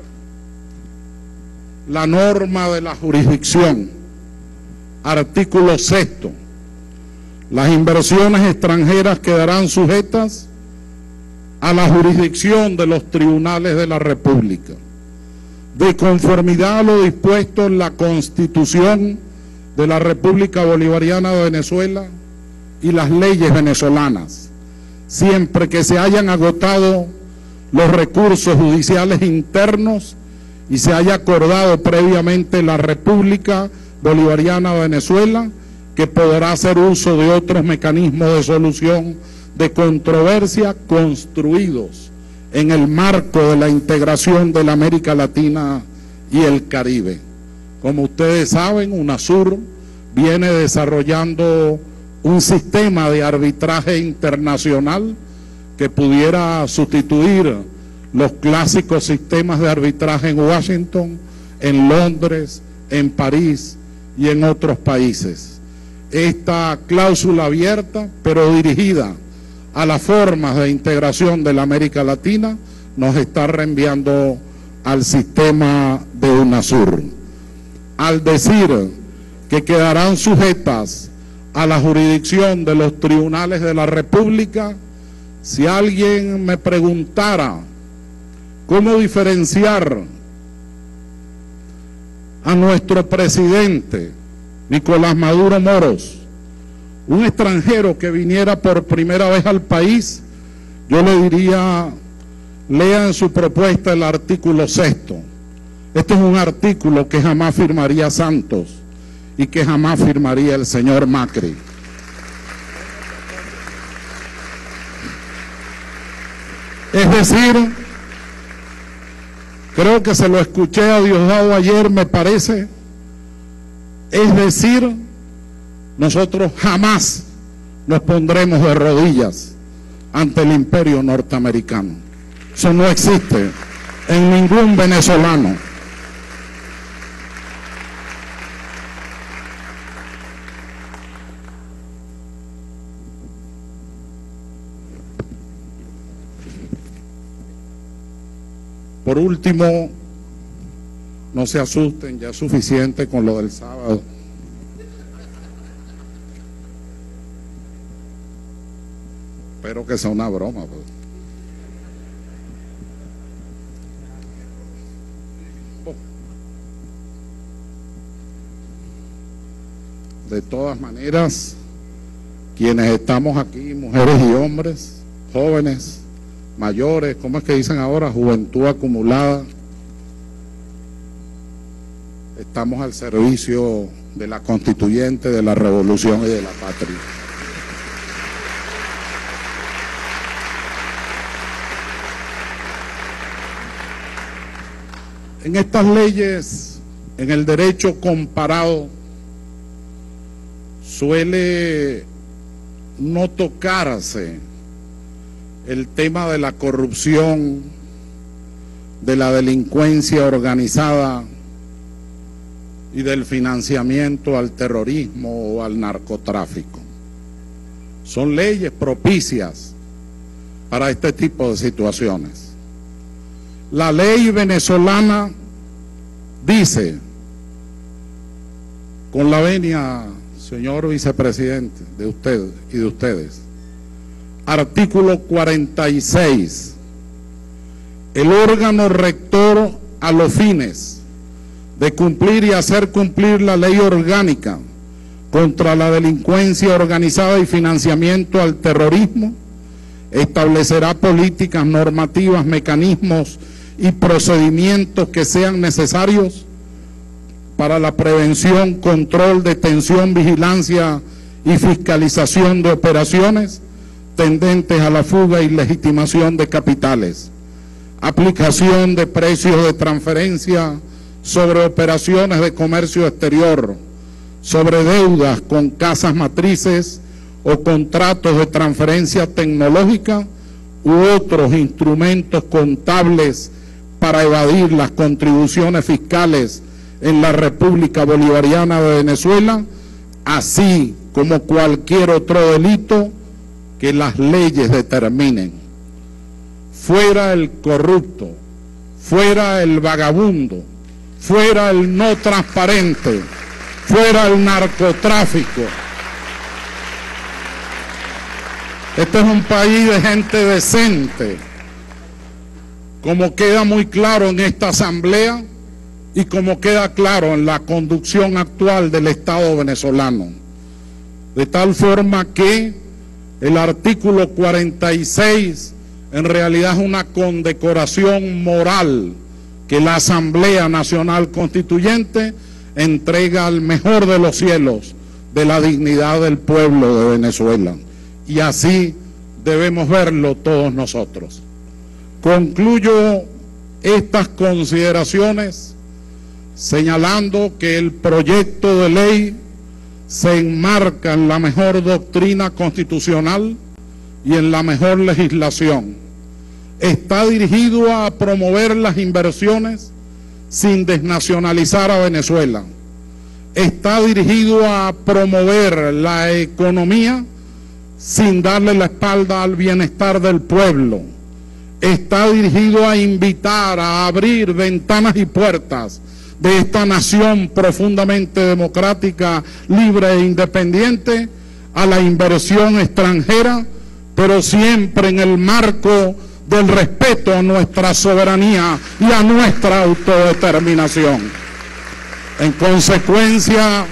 la norma de la jurisdicción, artículo sexto. Las inversiones extranjeras quedarán sujetas a la jurisdicción de los tribunales de la República, de conformidad a lo dispuesto en la Constitución de la República Bolivariana de Venezuela y las leyes venezolanas, siempre que se hayan agotado los recursos judiciales internos y se haya acordado previamente la República Bolivariana de Venezuela que podrá hacer uso de otros mecanismos de solución de controversia construidos en el marco de la integración de la América Latina y el Caribe. Como ustedes saben, UNASUR viene desarrollando un sistema de arbitraje internacional que pudiera sustituir los clásicos sistemas de arbitraje en Washington, en Londres, en París y en otros países. Esta cláusula abierta, pero dirigida a las formas de integración de la América Latina, nos está reenviando al sistema de UNASUR. Al decir que quedarán sujetas a la jurisdicción de los tribunales de la República, si alguien me preguntara cómo diferenciar a nuestro presidente Nicolás Maduro Moros, un extranjero que viniera por primera vez al país, yo le diría, lea en su propuesta el artículo sexto. Este es un artículo que jamás firmaría Santos y que jamás firmaría el señor Macri. Es decir, creo que se lo escuché a Diosdado ayer, me parece, es decir, nosotros jamás nos pondremos de rodillas ante el imperio norteamericano. Eso no existe en ningún venezolano. Por último, no se asusten, ya es suficiente con lo del sábado. Pero espero que sea una broma. Pues. De todas maneras, quienes estamos aquí, mujeres y hombres, jóvenes, mayores, ¿cómo es que dicen ahora? Juventud acumulada. Estamos al servicio de la constituyente, de la revolución y de la patria. En estas leyes, en el derecho comparado, suele no tocarse el tema de la corrupción, de la delincuencia organizada y del financiamiento al terrorismo o al narcotráfico. Son leyes propicias para este tipo de situaciones. La ley venezolana dice, con la venia, señor vicepresidente, de usted y de ustedes, artículo cuarenta y seis, el órgano rector a los fines de cumplir y hacer cumplir la ley orgánica contra la delincuencia organizada y financiamiento al terrorismo, establecerá políticas, normativas, mecanismos y procedimientos que sean necesarios para la prevención, control, detención, vigilancia y fiscalización de operaciones tendentes a la fuga y legitimación de capitales, aplicación de precios de transferencia sobre operaciones de comercio exterior, sobre deudas con casas matrices o contratos de transferencia tecnológica u otros instrumentos contables para evadir las contribuciones fiscales en la República Bolivariana de Venezuela, así como cualquier otro delito que las leyes determinen. Fuera el corrupto, fuera el vagabundo, fuera el no transparente, fuera el narcotráfico. Este es un país de gente decente, como queda muy claro en esta asamblea y como queda claro en la conducción actual del Estado venezolano. De tal forma que el artículo cuarenta y seis en realidad es una condecoración moral que la Asamblea Nacional Constituyente entrega al mejor de los cielos de la dignidad del pueblo de Venezuela. Y así debemos verlo todos nosotros. Concluyo estas consideraciones señalando que el proyecto de ley se enmarca en la mejor doctrina constitucional y en la mejor legislación. Está dirigido a promover las inversiones sin desnacionalizar a Venezuela. Está dirigido a promover la economía sin darle la espalda al bienestar del pueblo. Está dirigido a invitar a abrir ventanas y puertas de esta nación profundamente democrática, libre e independiente a la inversión extranjera, pero siempre en el marco del respeto a nuestra soberanía y a nuestra autodeterminación. En consecuencia,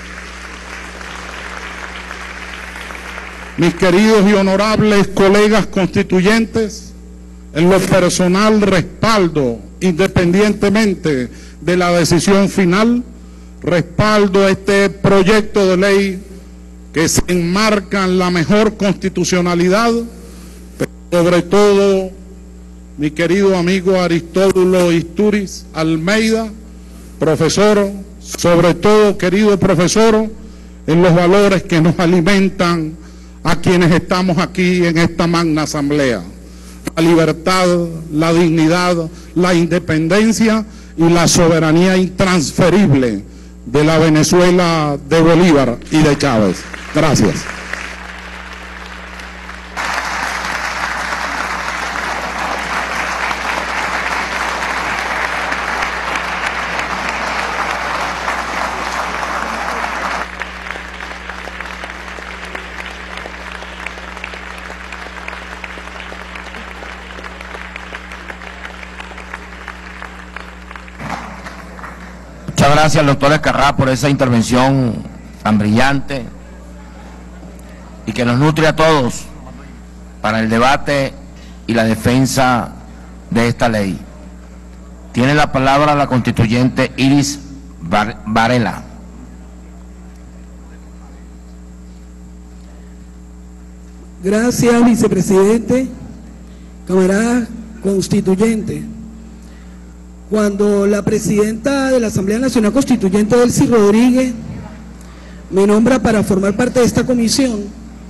mis queridos y honorables colegas constituyentes, en lo personal respaldo, independientemente de la decisión final, respaldo este proyecto de ley que se enmarca en la mejor constitucionalidad, pero sobre todo, mi querido amigo Aristóbulo Istúriz Almeida, profesor, sobre todo, querido profesor, en los valores que nos alimentan a quienes estamos aquí en esta magna asamblea: la libertad, la dignidad, la independencia y la soberanía intransferible de la Venezuela de Bolívar y de Chávez. Gracias. Muchas gracias al doctor Escarrá por esa intervención tan brillante y que nos nutre a todos para el debate y la defensa de esta ley. Tiene la palabra la constituyente Iris Varela. Gracias, vicepresidente, camaradas constituyentes. Cuando la presidenta de la Asamblea Nacional Constituyente, Delcy Rodríguez, me nombra para formar parte de esta comisión,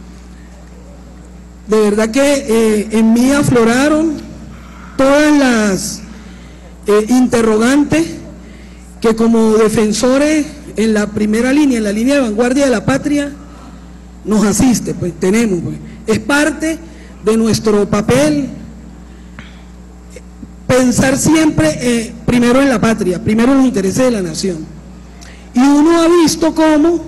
de verdad que eh, en mí afloraron todas las eh, interrogantes que como defensores en la primera línea, en la línea de vanguardia de la patria, nos asiste, pues tenemos, pues. Es parte de nuestro papel pensar siempre eh, primero en la patria, primero en los intereses de la nación. Y uno ha visto cómo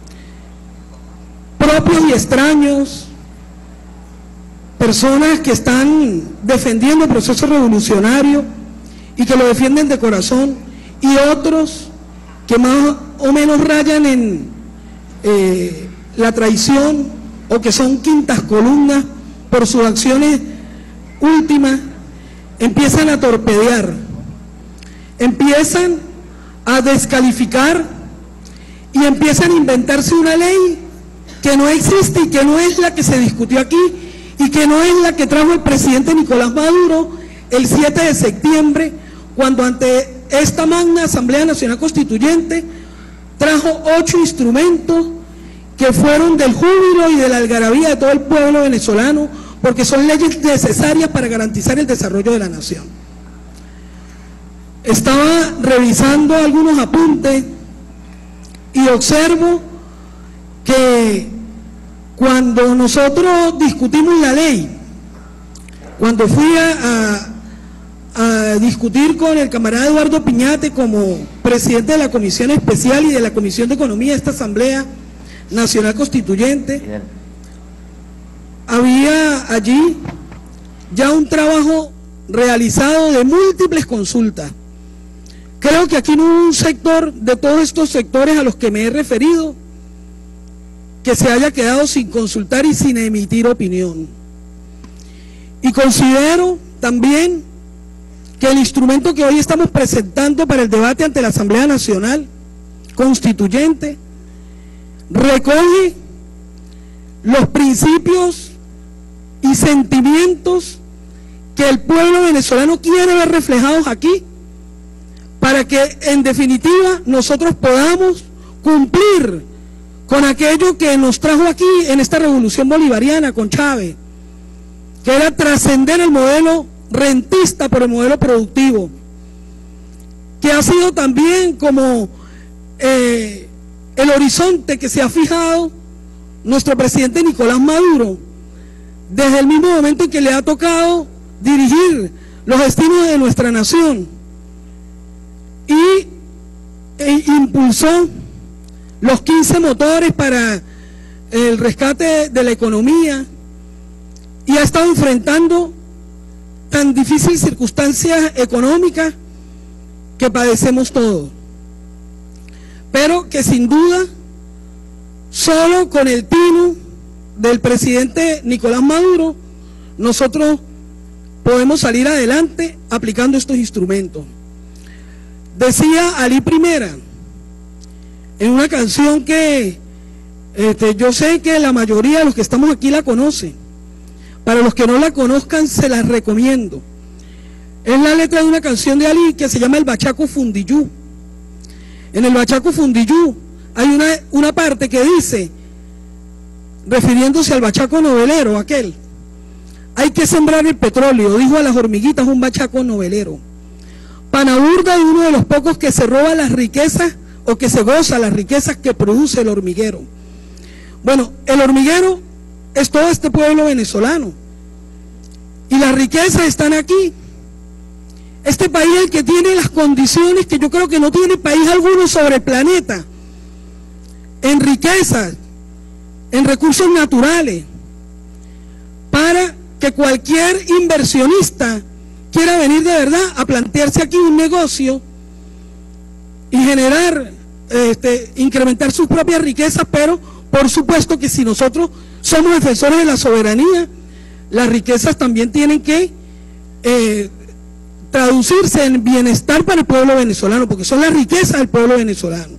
propios y extraños, personas que están defendiendo el proceso revolucionario y que lo defienden de corazón, y otros que más o menos rayan en eh, la traición o que son quintas columnas por sus acciones últimas, empiezan a torpedear, empiezan a descalificar y empiezan a inventarse una ley que no existe y que no es la que se discutió aquí y que no es la que trajo el presidente Nicolás Maduro el siete de septiembre, cuando ante esta magna Asamblea Nacional Constituyente trajo ocho instrumentos que fueron del júbilo y de la algarabía de todo el pueblo venezolano, porque son leyes necesarias para garantizar el desarrollo de la nación. Estaba revisando algunos apuntes y observo que cuando nosotros discutimos la ley, cuando fui a, a, a discutir con el camarada Eduardo Piñate como presidente de la Comisión Especial y de la Comisión de Economía de esta Asamblea Nacional Constituyente, bien, había allí ya un trabajo realizado de múltiples consultas. Creo que aquí no hubo un sector de todos estos sectores a los que me he referido que se haya quedado sin consultar y sin emitir opinión. Y considero también que el instrumento que hoy estamos presentando para el debate ante la Asamblea Nacional Constituyente recoge los principios y sentimientos que el pueblo venezolano quiere ver reflejados aquí, para que en definitiva nosotros podamos cumplir con aquello que nos trajo aquí en esta revolución bolivariana con Chávez, que era trascender el modelo rentista por el modelo productivo, que ha sido también como eh, el horizonte que se ha fijado nuestro presidente Nicolás Maduro desde el mismo momento en que le ha tocado dirigir los destinos de nuestra nación, y e impulsó los quince motores para el rescate de la economía, y ha estado enfrentando tan difíciles circunstancias económicas que padecemos todos, pero que sin duda solo con el tino del presidente Nicolás Maduro nosotros podemos salir adelante aplicando estos instrumentos. Decía Ali Primera en una canción que este, yo sé que la mayoría de los que estamos aquí la conocen. Para los que no la conozcan, se las recomiendo. Es la letra de una canción de Ali que se llama El Bachaco Fundiyú. En el Bachaco Fundiyú hay una, una parte que dice, refiriéndose al bachaco novelero aquel: hay que sembrar el petróleo, dijo a las hormiguitas un bachaco novelero. Panaburda de uno de los pocos que se roba las riquezas o que se goza las riquezas que produce el hormiguero. Bueno, el hormiguero es todo este pueblo venezolano y las riquezas están aquí. Este país es el que tiene las condiciones que yo creo que no tiene país alguno sobre el planeta, en riquezas, en recursos naturales, para que cualquier inversionista quiera venir de verdad a plantearse aquí un negocio y generar, este, incrementar sus propias riquezas, pero por supuesto que si nosotros somos defensores de la soberanía, las riquezas también tienen que eh, traducirse en bienestar para el pueblo venezolano, porque son las riquezas del pueblo venezolano.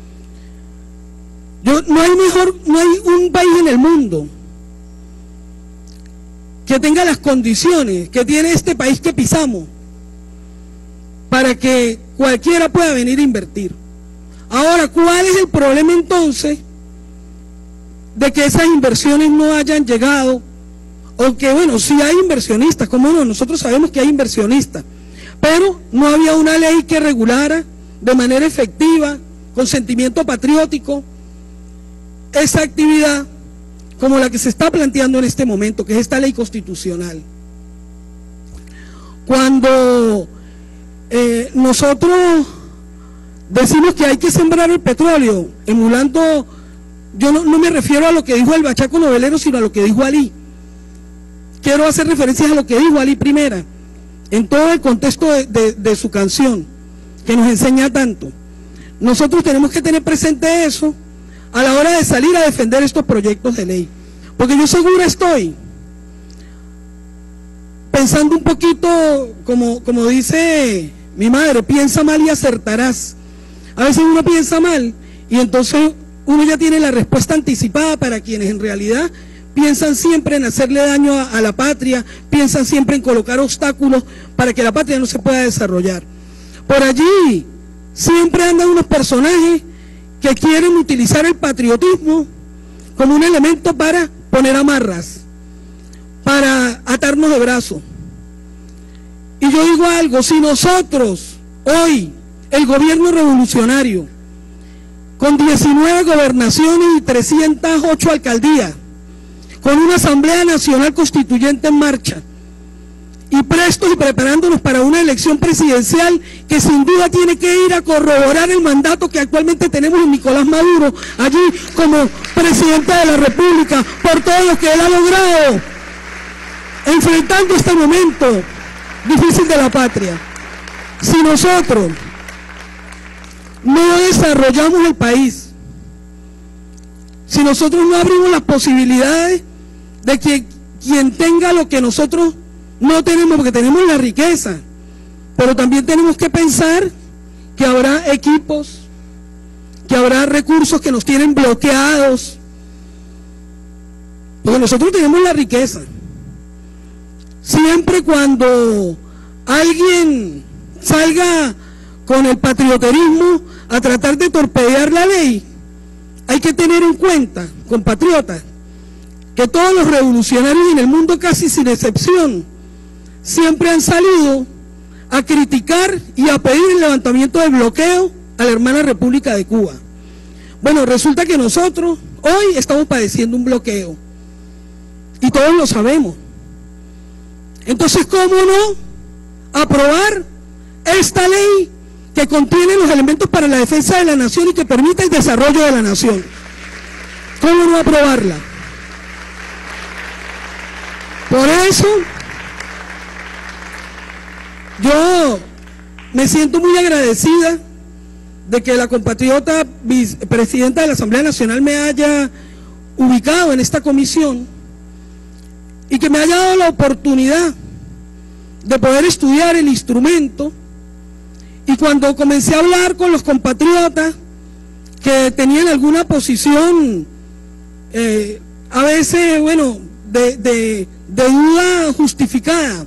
Yo, no hay mejor, no hay un país en el mundo que tenga las condiciones que tiene este país que pisamos para que cualquiera pueda venir a invertir. Ahora, ¿cuál es el problema entonces de que esas inversiones no hayan llegado? O que, bueno, sí hay inversionistas, ¿cómo no? Nosotros sabemos que hay inversionistas, pero no había una ley que regulara de manera efectiva, con sentimiento patriótico, esa actividad como la que se está planteando en este momento, que es esta ley constitucional. Cuando eh, nosotros decimos que hay que sembrar el petróleo, emulando, yo no, no me refiero a lo que dijo el bachaco novelero, sino a lo que dijo Alí. Quiero hacer referencias a lo que dijo Alí Primera, en todo el contexto de, de, de su canción, que nos enseña tanto. Nosotros tenemos que tener presente eso a la hora de salir a defender estos proyectos de ley, porque yo segura estoy, pensando un poquito, como, como dice mi madre, piensa mal y acertarás. A veces uno piensa mal y entonces uno ya tiene la respuesta anticipada para quienes en realidad piensan siempre en hacerle daño a, a la patria, piensan siempre en colocar obstáculos para que la patria no se pueda desarrollar. Por allí siempre andan unos personajes que quieren utilizar el patriotismo como un elemento para poner amarras, para atarnos de brazos. Y yo digo algo, si nosotros hoy, el gobierno revolucionario, con diecinueve gobernaciones y trescientas ocho alcaldías, con una Asamblea Nacional Constituyente en marcha, y prestos y preparándonos para una elección presidencial que sin duda tiene que ir a corroborar el mandato que actualmente tenemos en Nicolás Maduro, allí como presidente de la República, por todo lo que él ha logrado, enfrentando este momento difícil de la patria. Si nosotros no desarrollamos el país, si nosotros no abrimos las posibilidades de que quien tenga lo que nosotros no tenemos, porque tenemos la riqueza, pero también tenemos que pensar que habrá equipos, que habrá recursos que nos tienen bloqueados, porque nosotros tenemos la riqueza. Siempre cuando alguien salga con el patrioterismo a tratar de torpedear la ley, hay que tener en cuenta, compatriotas, que todos los revolucionarios en el mundo, casi sin excepción, siempre han salido a criticar y a pedir el levantamiento del bloqueo a la hermana República de Cuba. Bueno, resulta que nosotros hoy estamos padeciendo un bloqueo y todos lo sabemos. Entonces, ¿cómo no aprobar esta ley que contiene los elementos para la defensa de la nación y que permite el desarrollo de la nación? ¿Cómo no aprobarla? Por eso yo me siento muy agradecida de que la compatriota vicepresidenta de la Asamblea Nacional me haya ubicado en esta comisión y que me haya dado la oportunidad de poder estudiar el instrumento. Y cuando comencé a hablar con los compatriotas que tenían alguna posición, eh, a veces, bueno, de, de, de duda justificada,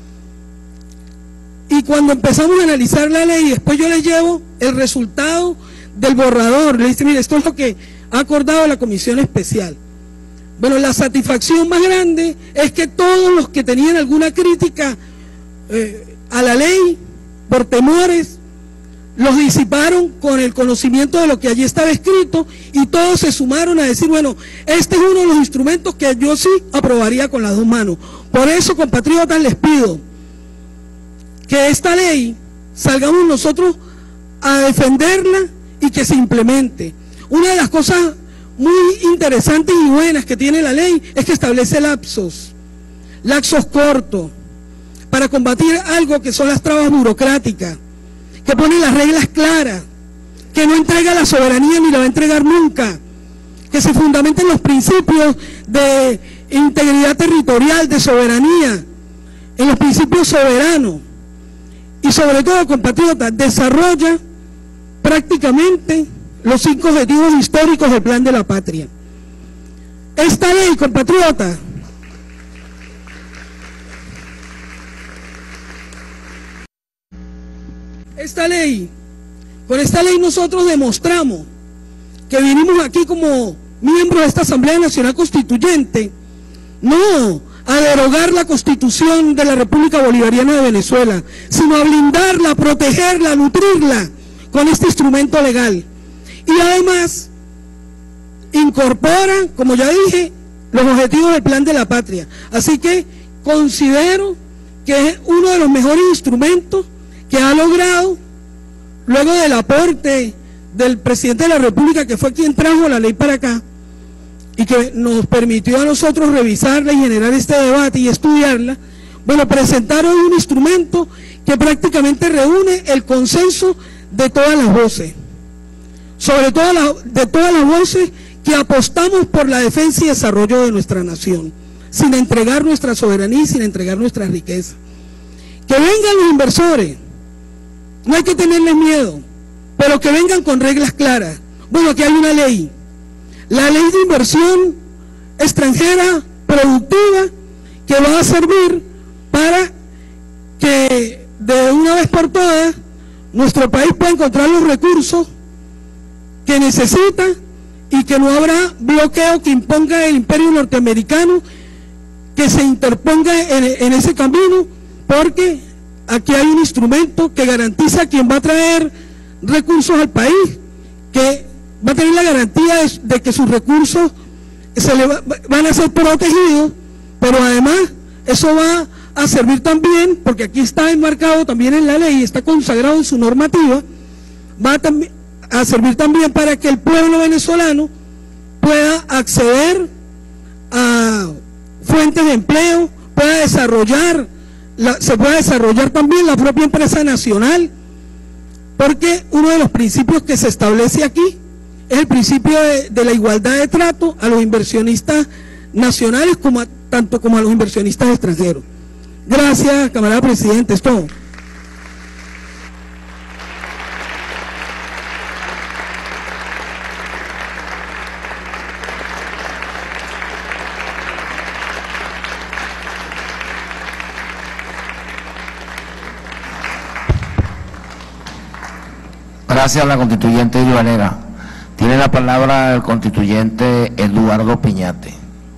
y cuando empezamos a analizar la ley, después yo les llevo el resultado del borrador, le dice, mire, esto es lo que ha acordado la comisión especial. Bueno, la satisfacción más grande es que todos los que tenían alguna crítica eh, a la ley, por temores, los disiparon con el conocimiento de lo que allí estaba escrito, y todos se sumaron a decir, bueno, este es uno de los instrumentos que yo sí aprobaría con las dos manos. Por eso, compatriotas, les pido que esta ley salgamos nosotros a defenderla y que se implemente. Una de las cosas muy interesantes y buenas que tiene la ley es que establece lapsos, lapsos cortos, para combatir algo que son las trabas burocráticas, que pone las reglas claras, que no entrega la soberanía ni la va a entregar nunca, que se fundamenta en los principios de integridad territorial, de soberanía, en los principios soberanos, y sobre todo, compatriotas, desarrolla prácticamente los cinco objetivos históricos del Plan de la Patria. Esta ley, compatriotas, esta ley, con esta ley nosotros demostramos que vinimos aquí como miembros de esta Asamblea Nacional Constituyente, no a derogar la Constitución de la República Bolivariana de Venezuela, sino a blindarla, a protegerla, a nutrirla con este instrumento legal. Y además incorpora, como ya dije, los objetivos del Plan de la Patria. Así que considero que es uno de los mejores instrumentos que ha logrado, luego del aporte del presidente de la República, que fue quien trajo la ley para acá, y que nos permitió a nosotros revisarla y generar este debate y estudiarla. Bueno, presentaron un instrumento que prácticamente reúne el consenso de todas las voces, sobre todo la, de todas las voces que apostamos por la defensa y desarrollo de nuestra nación, sin entregar nuestra soberanía y sin entregar nuestras riquezas. Que vengan los inversores, no hay que tenerles miedo, pero que vengan con reglas claras. Bueno, aquí hay una ley, la ley de inversión extranjera productiva, que va a servir para que de una vez por todas nuestro país pueda encontrar los recursos que necesita y que no habrá bloqueo que imponga el imperio norteamericano, que se interponga en, en ese camino, porque aquí hay un instrumento que garantiza a quien va a traer recursos al país, que va a tener la garantía de, de que sus recursos se le va, van a ser protegidos, pero además eso va a servir también, porque aquí está enmarcado también en la ley, está consagrado en su normativa, va a, a servir también para que el pueblo venezolano pueda acceder a fuentes de empleo, pueda desarrollar, la, se pueda desarrollar también la propia empresa nacional, porque uno de los principios que se establece aquí es el principio de, de la igualdad de trato a los inversionistas nacionales, como a, tanto como a los inversionistas extranjeros. Gracias, camarada presidente, es todo. Gracias a la constituyente Iribarera. Tiene la palabra el constituyente Eduardo Piñate.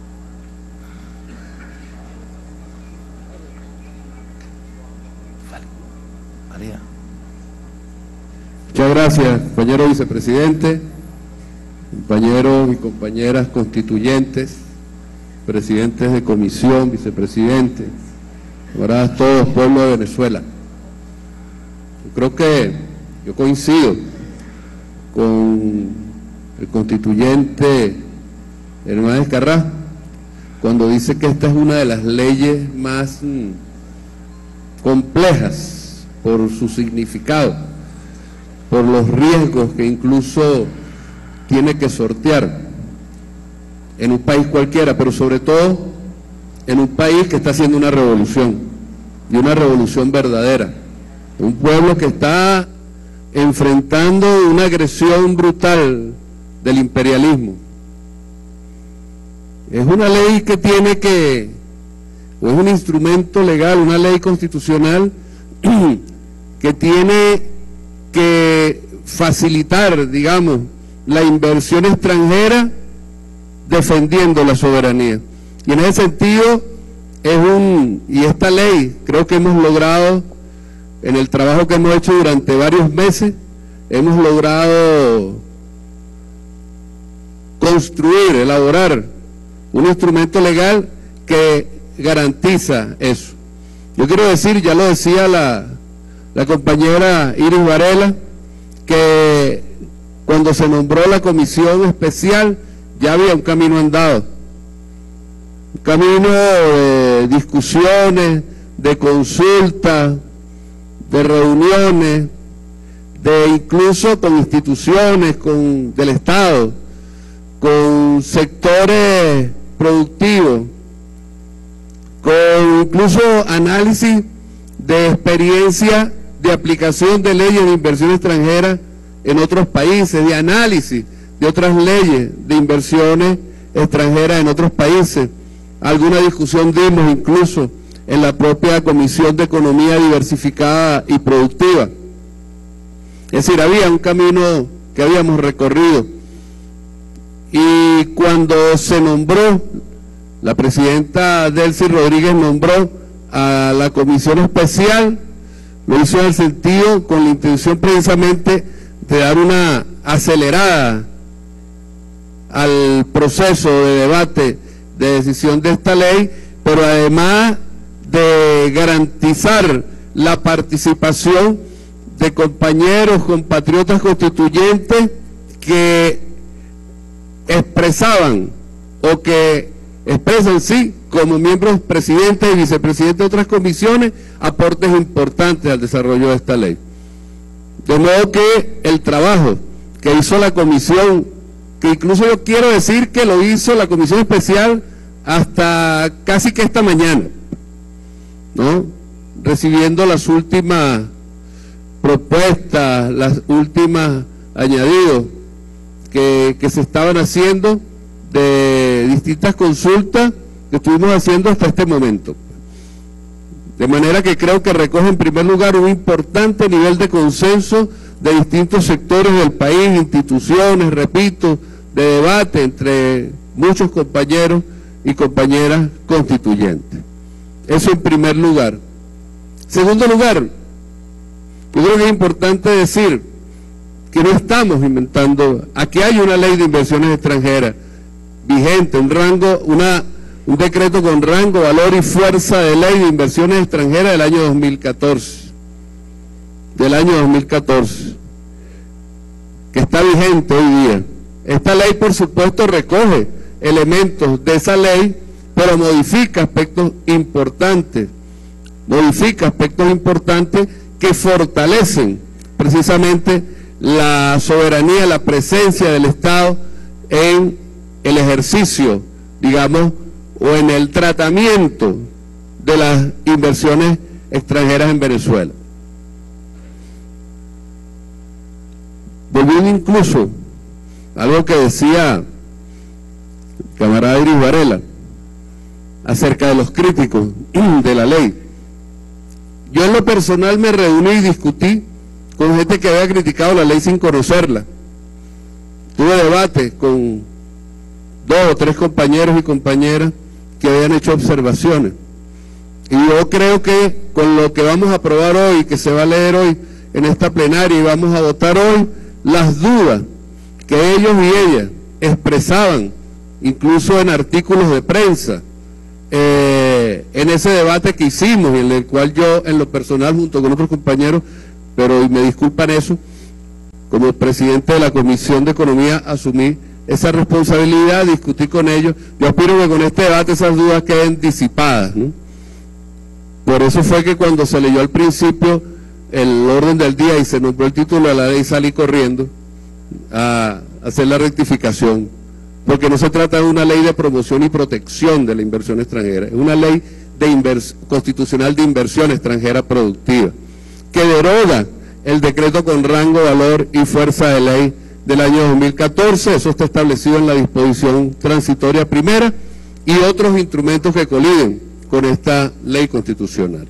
María. Muchas gracias, compañero vicepresidente, compañeros y compañeras constituyentes, presidentes de comisión, vicepresidentes, camaradas todos, pueblo de Venezuela. Yo creo que yo coincido con el constituyente Hernández Carrá cuando dice que esta es una de las leyes más mm, complejas por su significado, por los riesgos que incluso tiene que sortear en un país cualquiera, pero sobre todo en un país que está haciendo una revolución, y una revolución verdadera, un pueblo que está enfrentando una agresión brutal del imperialismo. Es una ley que tiene que, o es un instrumento legal, una ley constitucional que tiene que facilitar, digamos, la inversión extranjera defendiendo la soberanía. Y en ese sentido es un, y esta ley creo que hemos logrado, en el trabajo que hemos hecho durante varios meses, hemos logrado construir, elaborar un instrumento legal que garantiza eso. Yo quiero decir, ya lo decía la, la compañera Iris Varela, que cuando se nombró la comisión especial ya había un camino andado, un camino de discusiones, de consultas, de reuniones, de incluso con instituciones con, del Estado, con sectores productivos, con incluso análisis de experiencia de aplicación de leyes de inversión extranjera en otros países, de análisis de otras leyes de inversiones extranjeras en otros países. Alguna discusión dimos incluso en la propia Comisión de Economía Diversificada y Productiva. Es decir, había un camino que habíamos recorrido. Y cuando se nombró, la presidenta Delcy Rodríguez nombró a la comisión especial, lo hizo en el sentido, con la intención precisamente de dar una acelerada al proceso de debate, de decisión de esta ley, pero además de garantizar la participación de compañeros, compatriotas constituyentes que expresaban o que expresan, sí, como miembros presidentes y vicepresidentes de otras comisiones, aportes importantes al desarrollo de esta ley. De modo que el trabajo que hizo la comisión, que incluso yo quiero decir que lo hizo la comisión especial hasta casi que esta mañana, ¿no? Recibiendo las últimas propuestas, las últimas añadidos que, que se estaban haciendo de distintas consultas que estuvimos haciendo hasta este momento. De manera que creo que recoge en primer lugar un importante nivel de consenso de distintos sectores del país, instituciones, repito, de debate entre muchos compañeros y compañeras constituyentes. Eso en primer lugar. Segundo lugar, yo creo que es importante decir que no estamos inventando, aquí hay una ley de inversiones extranjeras vigente, un rango, una, un decreto con rango, valor y fuerza de ley de inversiones extranjeras del año dos mil catorce, del año dos mil catorce, que está vigente hoy día. Esta ley, por supuesto, recoge elementos de esa ley, pero modifica aspectos importantes, modifica aspectos importantes que fortalecen precisamente la soberanía, la presencia del Estado en el ejercicio, digamos, o en el tratamiento de las inversiones extranjeras en Venezuela. Volviendo incluso a algo que decía el camarada Iris Varela acerca de los críticos de la ley. Yo en lo personal me reuní y discutí con gente que había criticado la ley sin conocerla. Tuve debate con dos o tres compañeros y compañeras que habían hecho observaciones. Y yo creo que con lo que vamos a aprobar hoy, que se va a leer hoy en esta plenaria y vamos a votar hoy, las dudas que ellos y ellas expresaban, incluso en artículos de prensa, eh, en ese debate que hicimos, en el cual yo en lo personal junto con otros compañeros, pero y me disculpan eso, como presidente de la Comisión de Economía asumí esa responsabilidad, discutí con ellos. Yo aspiro que con este debate esas dudas queden disipadas, ¿no? Por eso fue que cuando se leyó al principio el orden del día y se nombró el título de la ley, salí corriendo a hacer la rectificación, porque no se trata de una ley de promoción y protección de la inversión extranjera, es una ley de invers constitucional de inversión extranjera productiva, que deroga el decreto con rango, valor y fuerza de ley del año dos mil catorce, eso está establecido en la disposición transitoria primera, y otros instrumentos que coliden con esta ley constitucional.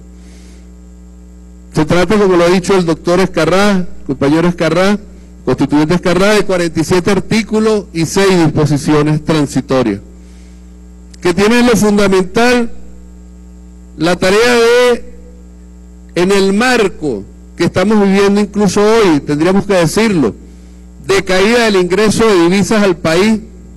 Se trata, como lo ha dicho el doctor Escarrá, compañero Escarrá, constituyente Escarrá, de cuarenta y siete artículos y seis disposiciones transitorias, que tienen lo fundamental la tarea de, en el marco que estamos viviendo incluso hoy, tendríamos que decirlo, de caída del ingreso de divisas al país,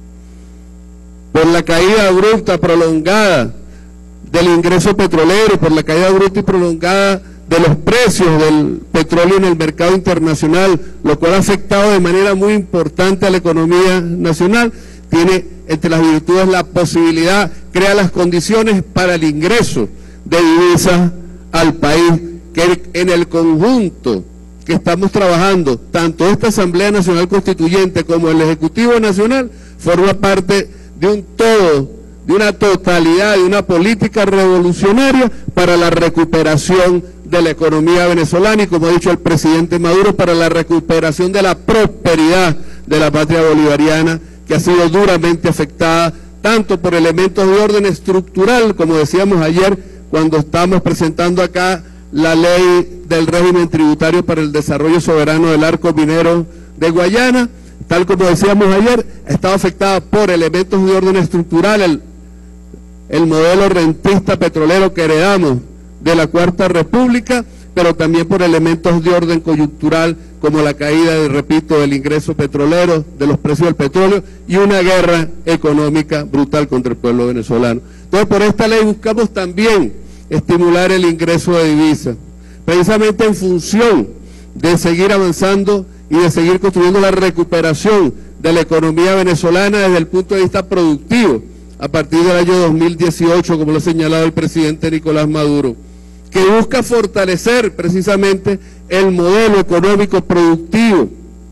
por la caída abrupta, prolongada del ingreso petrolero, por la caída abrupta y prolongada de los precios del petróleo en el mercado internacional, lo cual ha afectado de manera muy importante a la economía nacional. Tiene entre las virtudes la posibilidad, crea las condiciones para el ingreso de divisas al país, que en el conjunto que estamos trabajando, tanto esta Asamblea Nacional Constituyente como el Ejecutivo Nacional, forma parte de un todo, de una totalidad, de una política revolucionaria para la recuperación de la economía venezolana y, como ha dicho el presidente Maduro, para la recuperación de la prosperidad de la patria bolivariana, que ha sido duramente afectada tanto por elementos de orden estructural, como decíamos ayer cuando estábamos presentando acá la ley del régimen tributario para el desarrollo soberano del arco minero de Guayana, tal como decíamos ayer, ha estado afectada por elementos de orden estructural, el, el modelo rentista petrolero que heredamos de la Cuarta República, pero también por elementos de orden coyuntural, como la caída, repito, del ingreso petrolero, de los precios del petróleo, y una guerra económica brutal contra el pueblo venezolano. Entonces, por esta ley buscamos también estimular el ingreso de divisas, precisamente en función de seguir avanzando y de seguir construyendo la recuperación de la economía venezolana desde el punto de vista productivo, a partir del año dos mil dieciocho, como lo ha señalado el presidente Nicolás Maduro, que busca fortalecer precisamente el modelo económico productivo,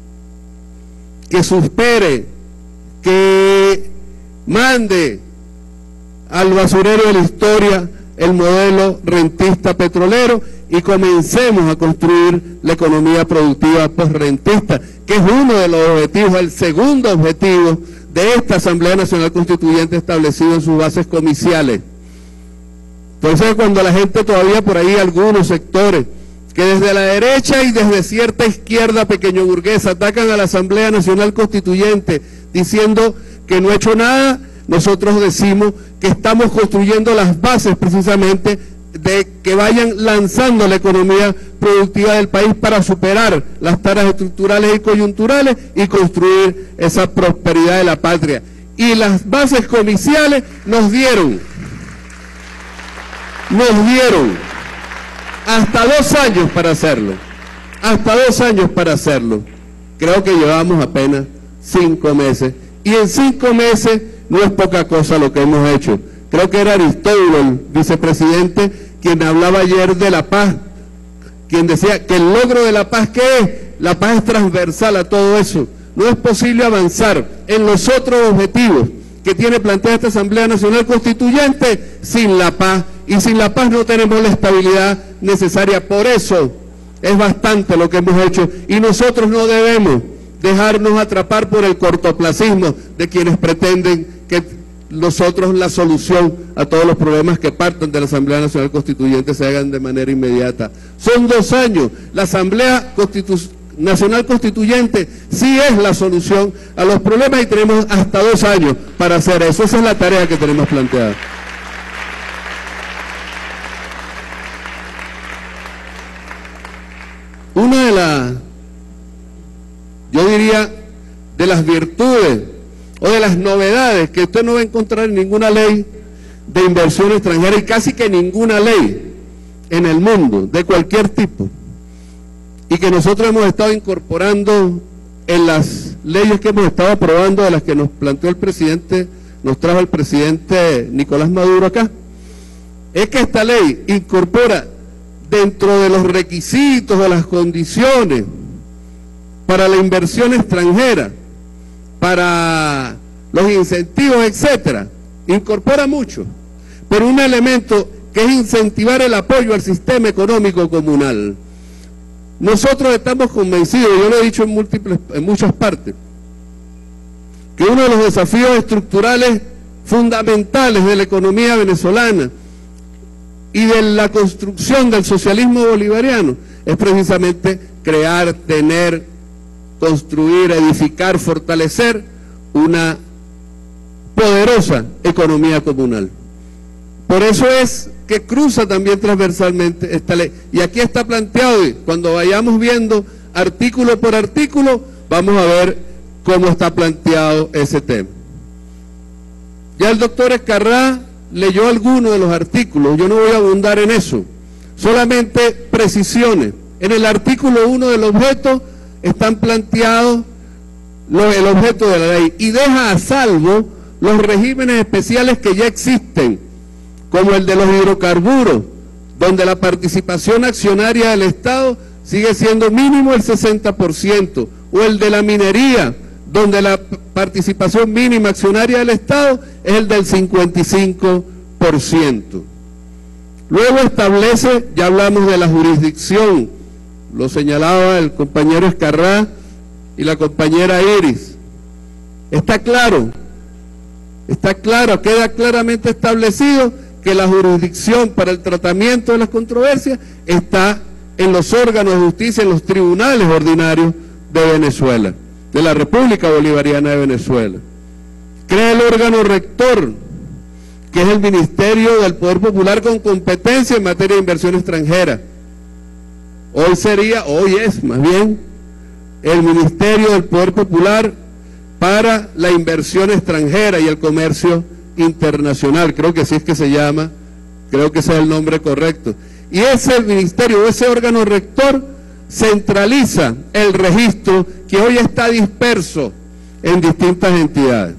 que supere, que mande al basurero de la historia el modelo rentista petrolero y comencemos a construir la economía productiva postrentista, que es uno de los objetivos, el segundo objetivo de esta Asamblea Nacional Constituyente establecido en sus bases comiciales. Entonces, cuando la gente todavía por ahí, algunos sectores, que desde la derecha y desde cierta izquierda pequeño burguesa atacan a la Asamblea Nacional Constituyente diciendo que no ha hecho nada, nosotros decimos que estamos construyendo las bases precisamente de que vayan lanzando la economía productiva del país para superar las taras estructurales y coyunturales y construir esa prosperidad de la patria. Y las bases comiciales nos dieron, nos dieron hasta dos años para hacerlo, hasta dos años para hacerlo. Creo que llevamos apenas cinco meses, y en cinco meses no es poca cosa lo que hemos hecho. Creo que era Aristóbulo, el vicepresidente, quien hablaba ayer de la paz, quien decía que el logro de la paz, ¿qué es? La paz es transversal a todo eso. No es posible avanzar en los otros objetivos que tiene planteada esta Asamblea Nacional Constituyente sin la paz, y sin la paz no tenemos la estabilidad necesaria. Por eso es bastante lo que hemos hecho, y nosotros no debemos dejarnos atrapar por el cortoplacismo de quienes pretenden que nosotros la solución a todos los problemas que partan de la Asamblea Nacional Constituyente se hagan de manera inmediata. Son dos años. La Asamblea Constitu- Nacional Constituyente sí es la solución a los problemas y tenemos hasta dos años para hacer eso. Esa es la tarea que tenemos planteada. Una de las, yo diría, de las virtudes o de las novedades que usted no va a encontrar en ninguna ley de inversión extranjera, y casi que ninguna ley en el mundo de cualquier tipo, y que nosotros hemos estado incorporando en las leyes que hemos estado aprobando, de las que nos planteó el presidente, nos trajo el presidente Nicolás Maduro acá, es que esta ley incorpora dentro de los requisitos, de las condiciones para la inversión extranjera, para los incentivos, etcétera, incorpora mucho, pero un elemento que es incentivar el apoyo al sistema económico comunal. Nosotros estamos convencidos, yo lo he dicho en múltiples, en muchas partes, que uno de los desafíos estructurales fundamentales de la economía venezolana y de la construcción del socialismo bolivariano es precisamente crear, tener, construir, edificar, fortalecer una poderosa economía comunal. Por eso es que cruza también transversalmente esta ley. Y aquí está planteado, y cuando vayamos viendo artículo por artículo, vamos a ver cómo está planteado ese tema. Ya el doctor Ezcarrá leyó algunos de los artículos, yo no voy a abundar en eso, solamente precisiones. En el artículo uno del objeto están planteados los, el objeto de la ley, y deja a salvo los regímenes especiales que ya existen, como el de los hidrocarburos, donde la participación accionaria del Estado sigue siendo mínimo el sesenta por ciento, o el de la minería, donde la participación mínima accionaria del Estado es el del cincuenta y cinco por ciento. Luego establece, ya hablamos de la jurisdicción, lo señalaba el compañero Escarrá y la compañera Iris. Está claro, está claro, queda claramente establecido que la jurisdicción para el tratamiento de las controversias está en los órganos de justicia, en los tribunales ordinarios de Venezuela, de la República Bolivariana de Venezuela. Crea el órgano rector, que es el Ministerio del Poder Popular con competencia en materia de inversión extranjera. Hoy sería, hoy es más bien, el Ministerio del Poder Popular para la inversión extranjera y el comercio internacional, creo que así es que se llama, creo que ese es el nombre correcto. Y ese ministerio, ese órgano rector, centraliza el registro que hoy está disperso en distintas entidades.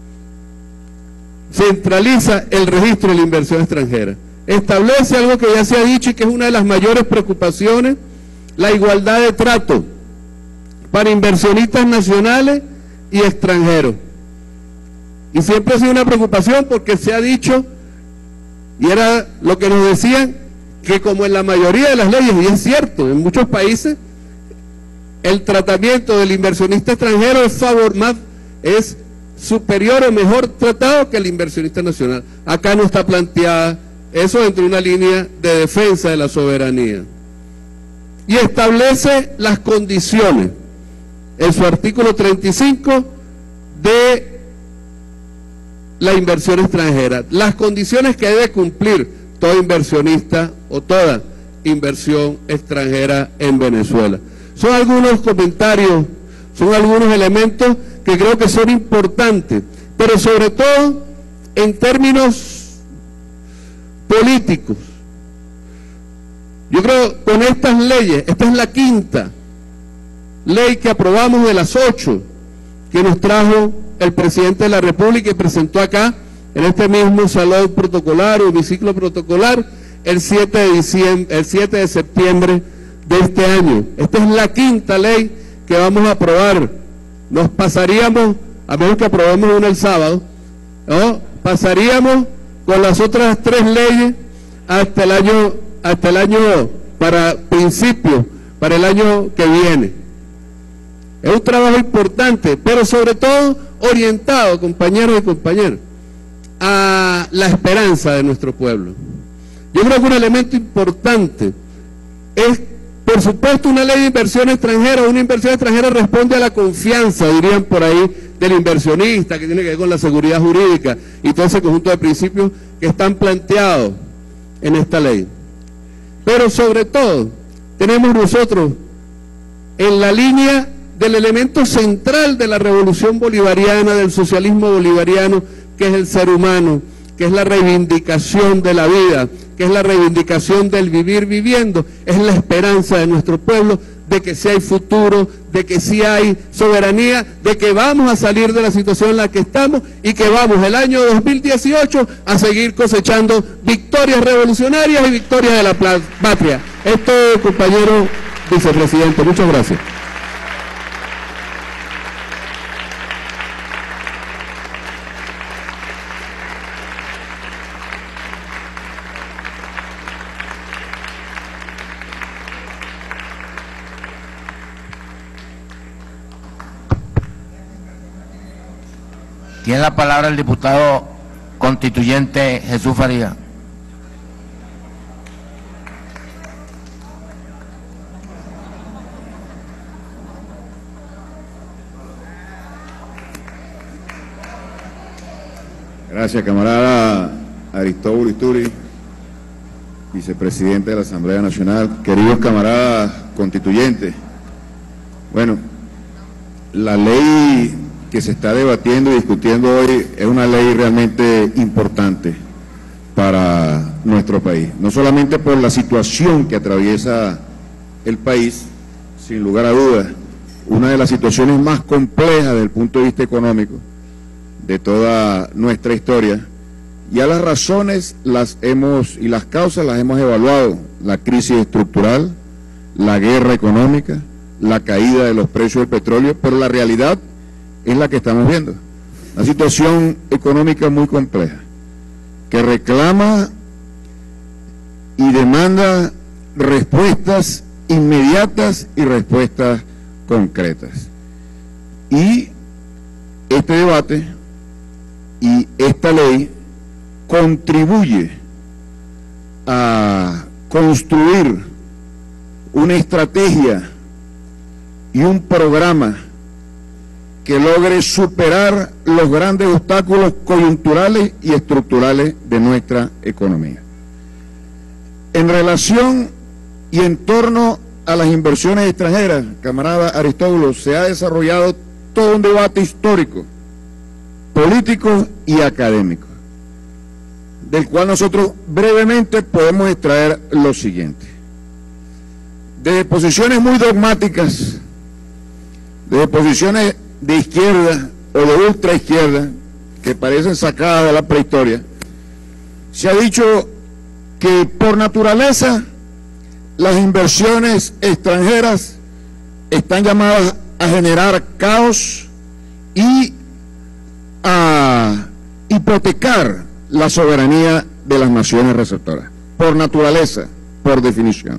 Centraliza el registro de la inversión extranjera. Establece algo que ya se ha dicho y que es una de las mayores preocupaciones, la igualdad de trato para inversionistas nacionales y extranjeros. Y siempre ha sido una preocupación porque se ha dicho, y era lo que nos decían, que como en la mayoría de las leyes, y es cierto, en muchos países, el tratamiento del inversionista extranjero es, favor, más, es superior o mejor tratado que el inversionista nacional. Acá no está planteada eso dentro de una línea de defensa de la soberanía. Y establece las condiciones, en su artículo treinta y cinco, de la inversión extranjera, las condiciones que debe cumplir todo inversionista o toda inversión extranjera en Venezuela. Son algunos comentarios, son algunos elementos que creo que son importantes, pero sobre todo en términos políticos. Yo creo con estas leyes, esta es la quinta ley que aprobamos de las ocho que nos trajo el presidente de la República y presentó acá en este mismo salón protocolar o hemiciclo protocolar el siete de diciembre, el siete de septiembre de este año. Esta es la quinta ley que vamos a aprobar. Nos pasaríamos, a menos que aprobemos una el sábado, ¿no? Pasaríamos con las otras tres leyes hasta el año, hasta el año para principio, para el año que viene. Es un trabajo importante, pero sobre todo orientado, compañeros y compañeras, a la esperanza de nuestro pueblo. Yo creo que un elemento importante es, por supuesto, una ley de inversión extranjera. Una inversión extranjera responde a la confianza, dirían por ahí, del inversionista, que tiene que ver con la seguridad jurídica y todo ese conjunto de principios que están planteados en esta ley. Pero sobre todo, tenemos nosotros en la línea del elemento central de la revolución bolivariana, del socialismo bolivariano, que es el ser humano, que es la reivindicación de la vida, que es la reivindicación del vivir viviendo, es la esperanza de nuestro pueblo de que sí hay futuro, de que sí hay soberanía, de que vamos a salir de la situación en la que estamos y que vamos el año dos mil dieciocho a seguir cosechando victorias revolucionarias y victorias de la patria. Esto, compañero vicepresidente, muchas gracias. Tiene la palabra el diputado constituyente Jesús Faría. Gracias, camarada Aristóbulo Isturi, vicepresidente de la Asamblea Nacional. Queridos camaradas constituyentes, bueno, la ley que se está debatiendo y discutiendo hoy es una ley realmente importante para nuestro país, no solamente por la situación que atraviesa el país, sin lugar a dudas, una de las situaciones más complejas desde el punto de vista económico de toda nuestra historia. Ya las razones las hemos y las causas las hemos evaluado: la crisis estructural, la guerra económica, la caída de los precios del petróleo, pero la realidad es la que estamos viendo. Una situación económica muy compleja, que reclama y demanda respuestas inmediatas y respuestas concretas. Y este debate y esta ley contribuye a construir una estrategia y un programa que logre superar los grandes obstáculos coyunturales y estructurales de nuestra economía. En relación y en torno a las inversiones extranjeras, camarada Aristóbulo, se ha desarrollado todo un debate histórico, político y académico, del cual nosotros brevemente podemos extraer lo siguiente. Desde posiciones muy dogmáticas, desde posiciones de izquierda o de ultraizquierda, que parecen sacadas de la prehistoria, se ha dicho que por naturaleza las inversiones extranjeras están llamadas a generar caos y a hipotecar la soberanía de las naciones receptoras, por naturaleza, por definición.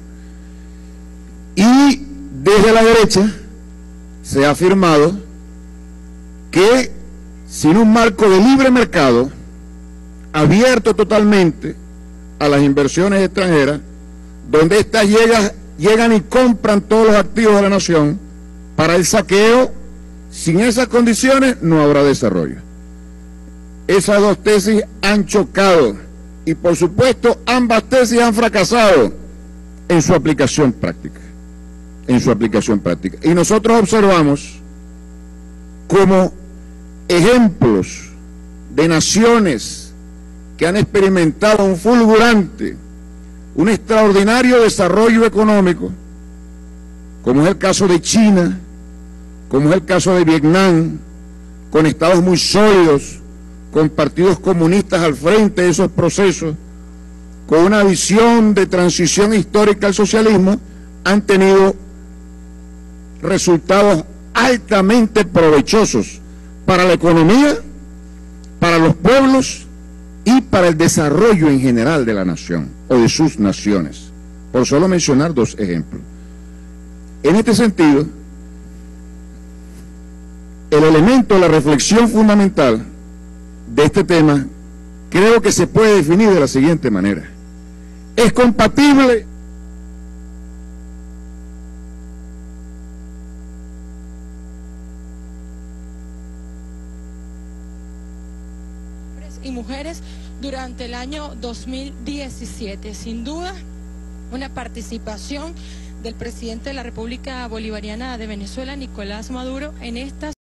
Y desde la derecha se ha afirmado que sin un marco de libre mercado abierto totalmente a las inversiones extranjeras, donde éstas llegan, llegan y compran todos los activos de la nación para el saqueo, sin esas condiciones no habrá desarrollo. Esas dos tesis han chocado y por supuesto ambas tesis han fracasado en su aplicación práctica, en su aplicación práctica. Y nosotros observamos como ejemplos de naciones que han experimentado un fulgurante, un extraordinario desarrollo económico, como es el caso de China, como es el caso de Vietnam, con estados muy sólidos, con partidos comunistas al frente de esos procesos, con una visión de transición histórica al socialismo, han tenido resultados altamente provechosos para la economía, para los pueblos y para el desarrollo en general de la nación o de sus naciones, por solo mencionar dos ejemplos. En este sentido, el elemento de la reflexión fundamental de este tema creo que se puede definir de la siguiente manera: es compatible y mujeres durante el año dos mil diecisiete. Sin duda, una participación del presidente de la República Bolivariana de Venezuela, Nicolás Maduro, en estas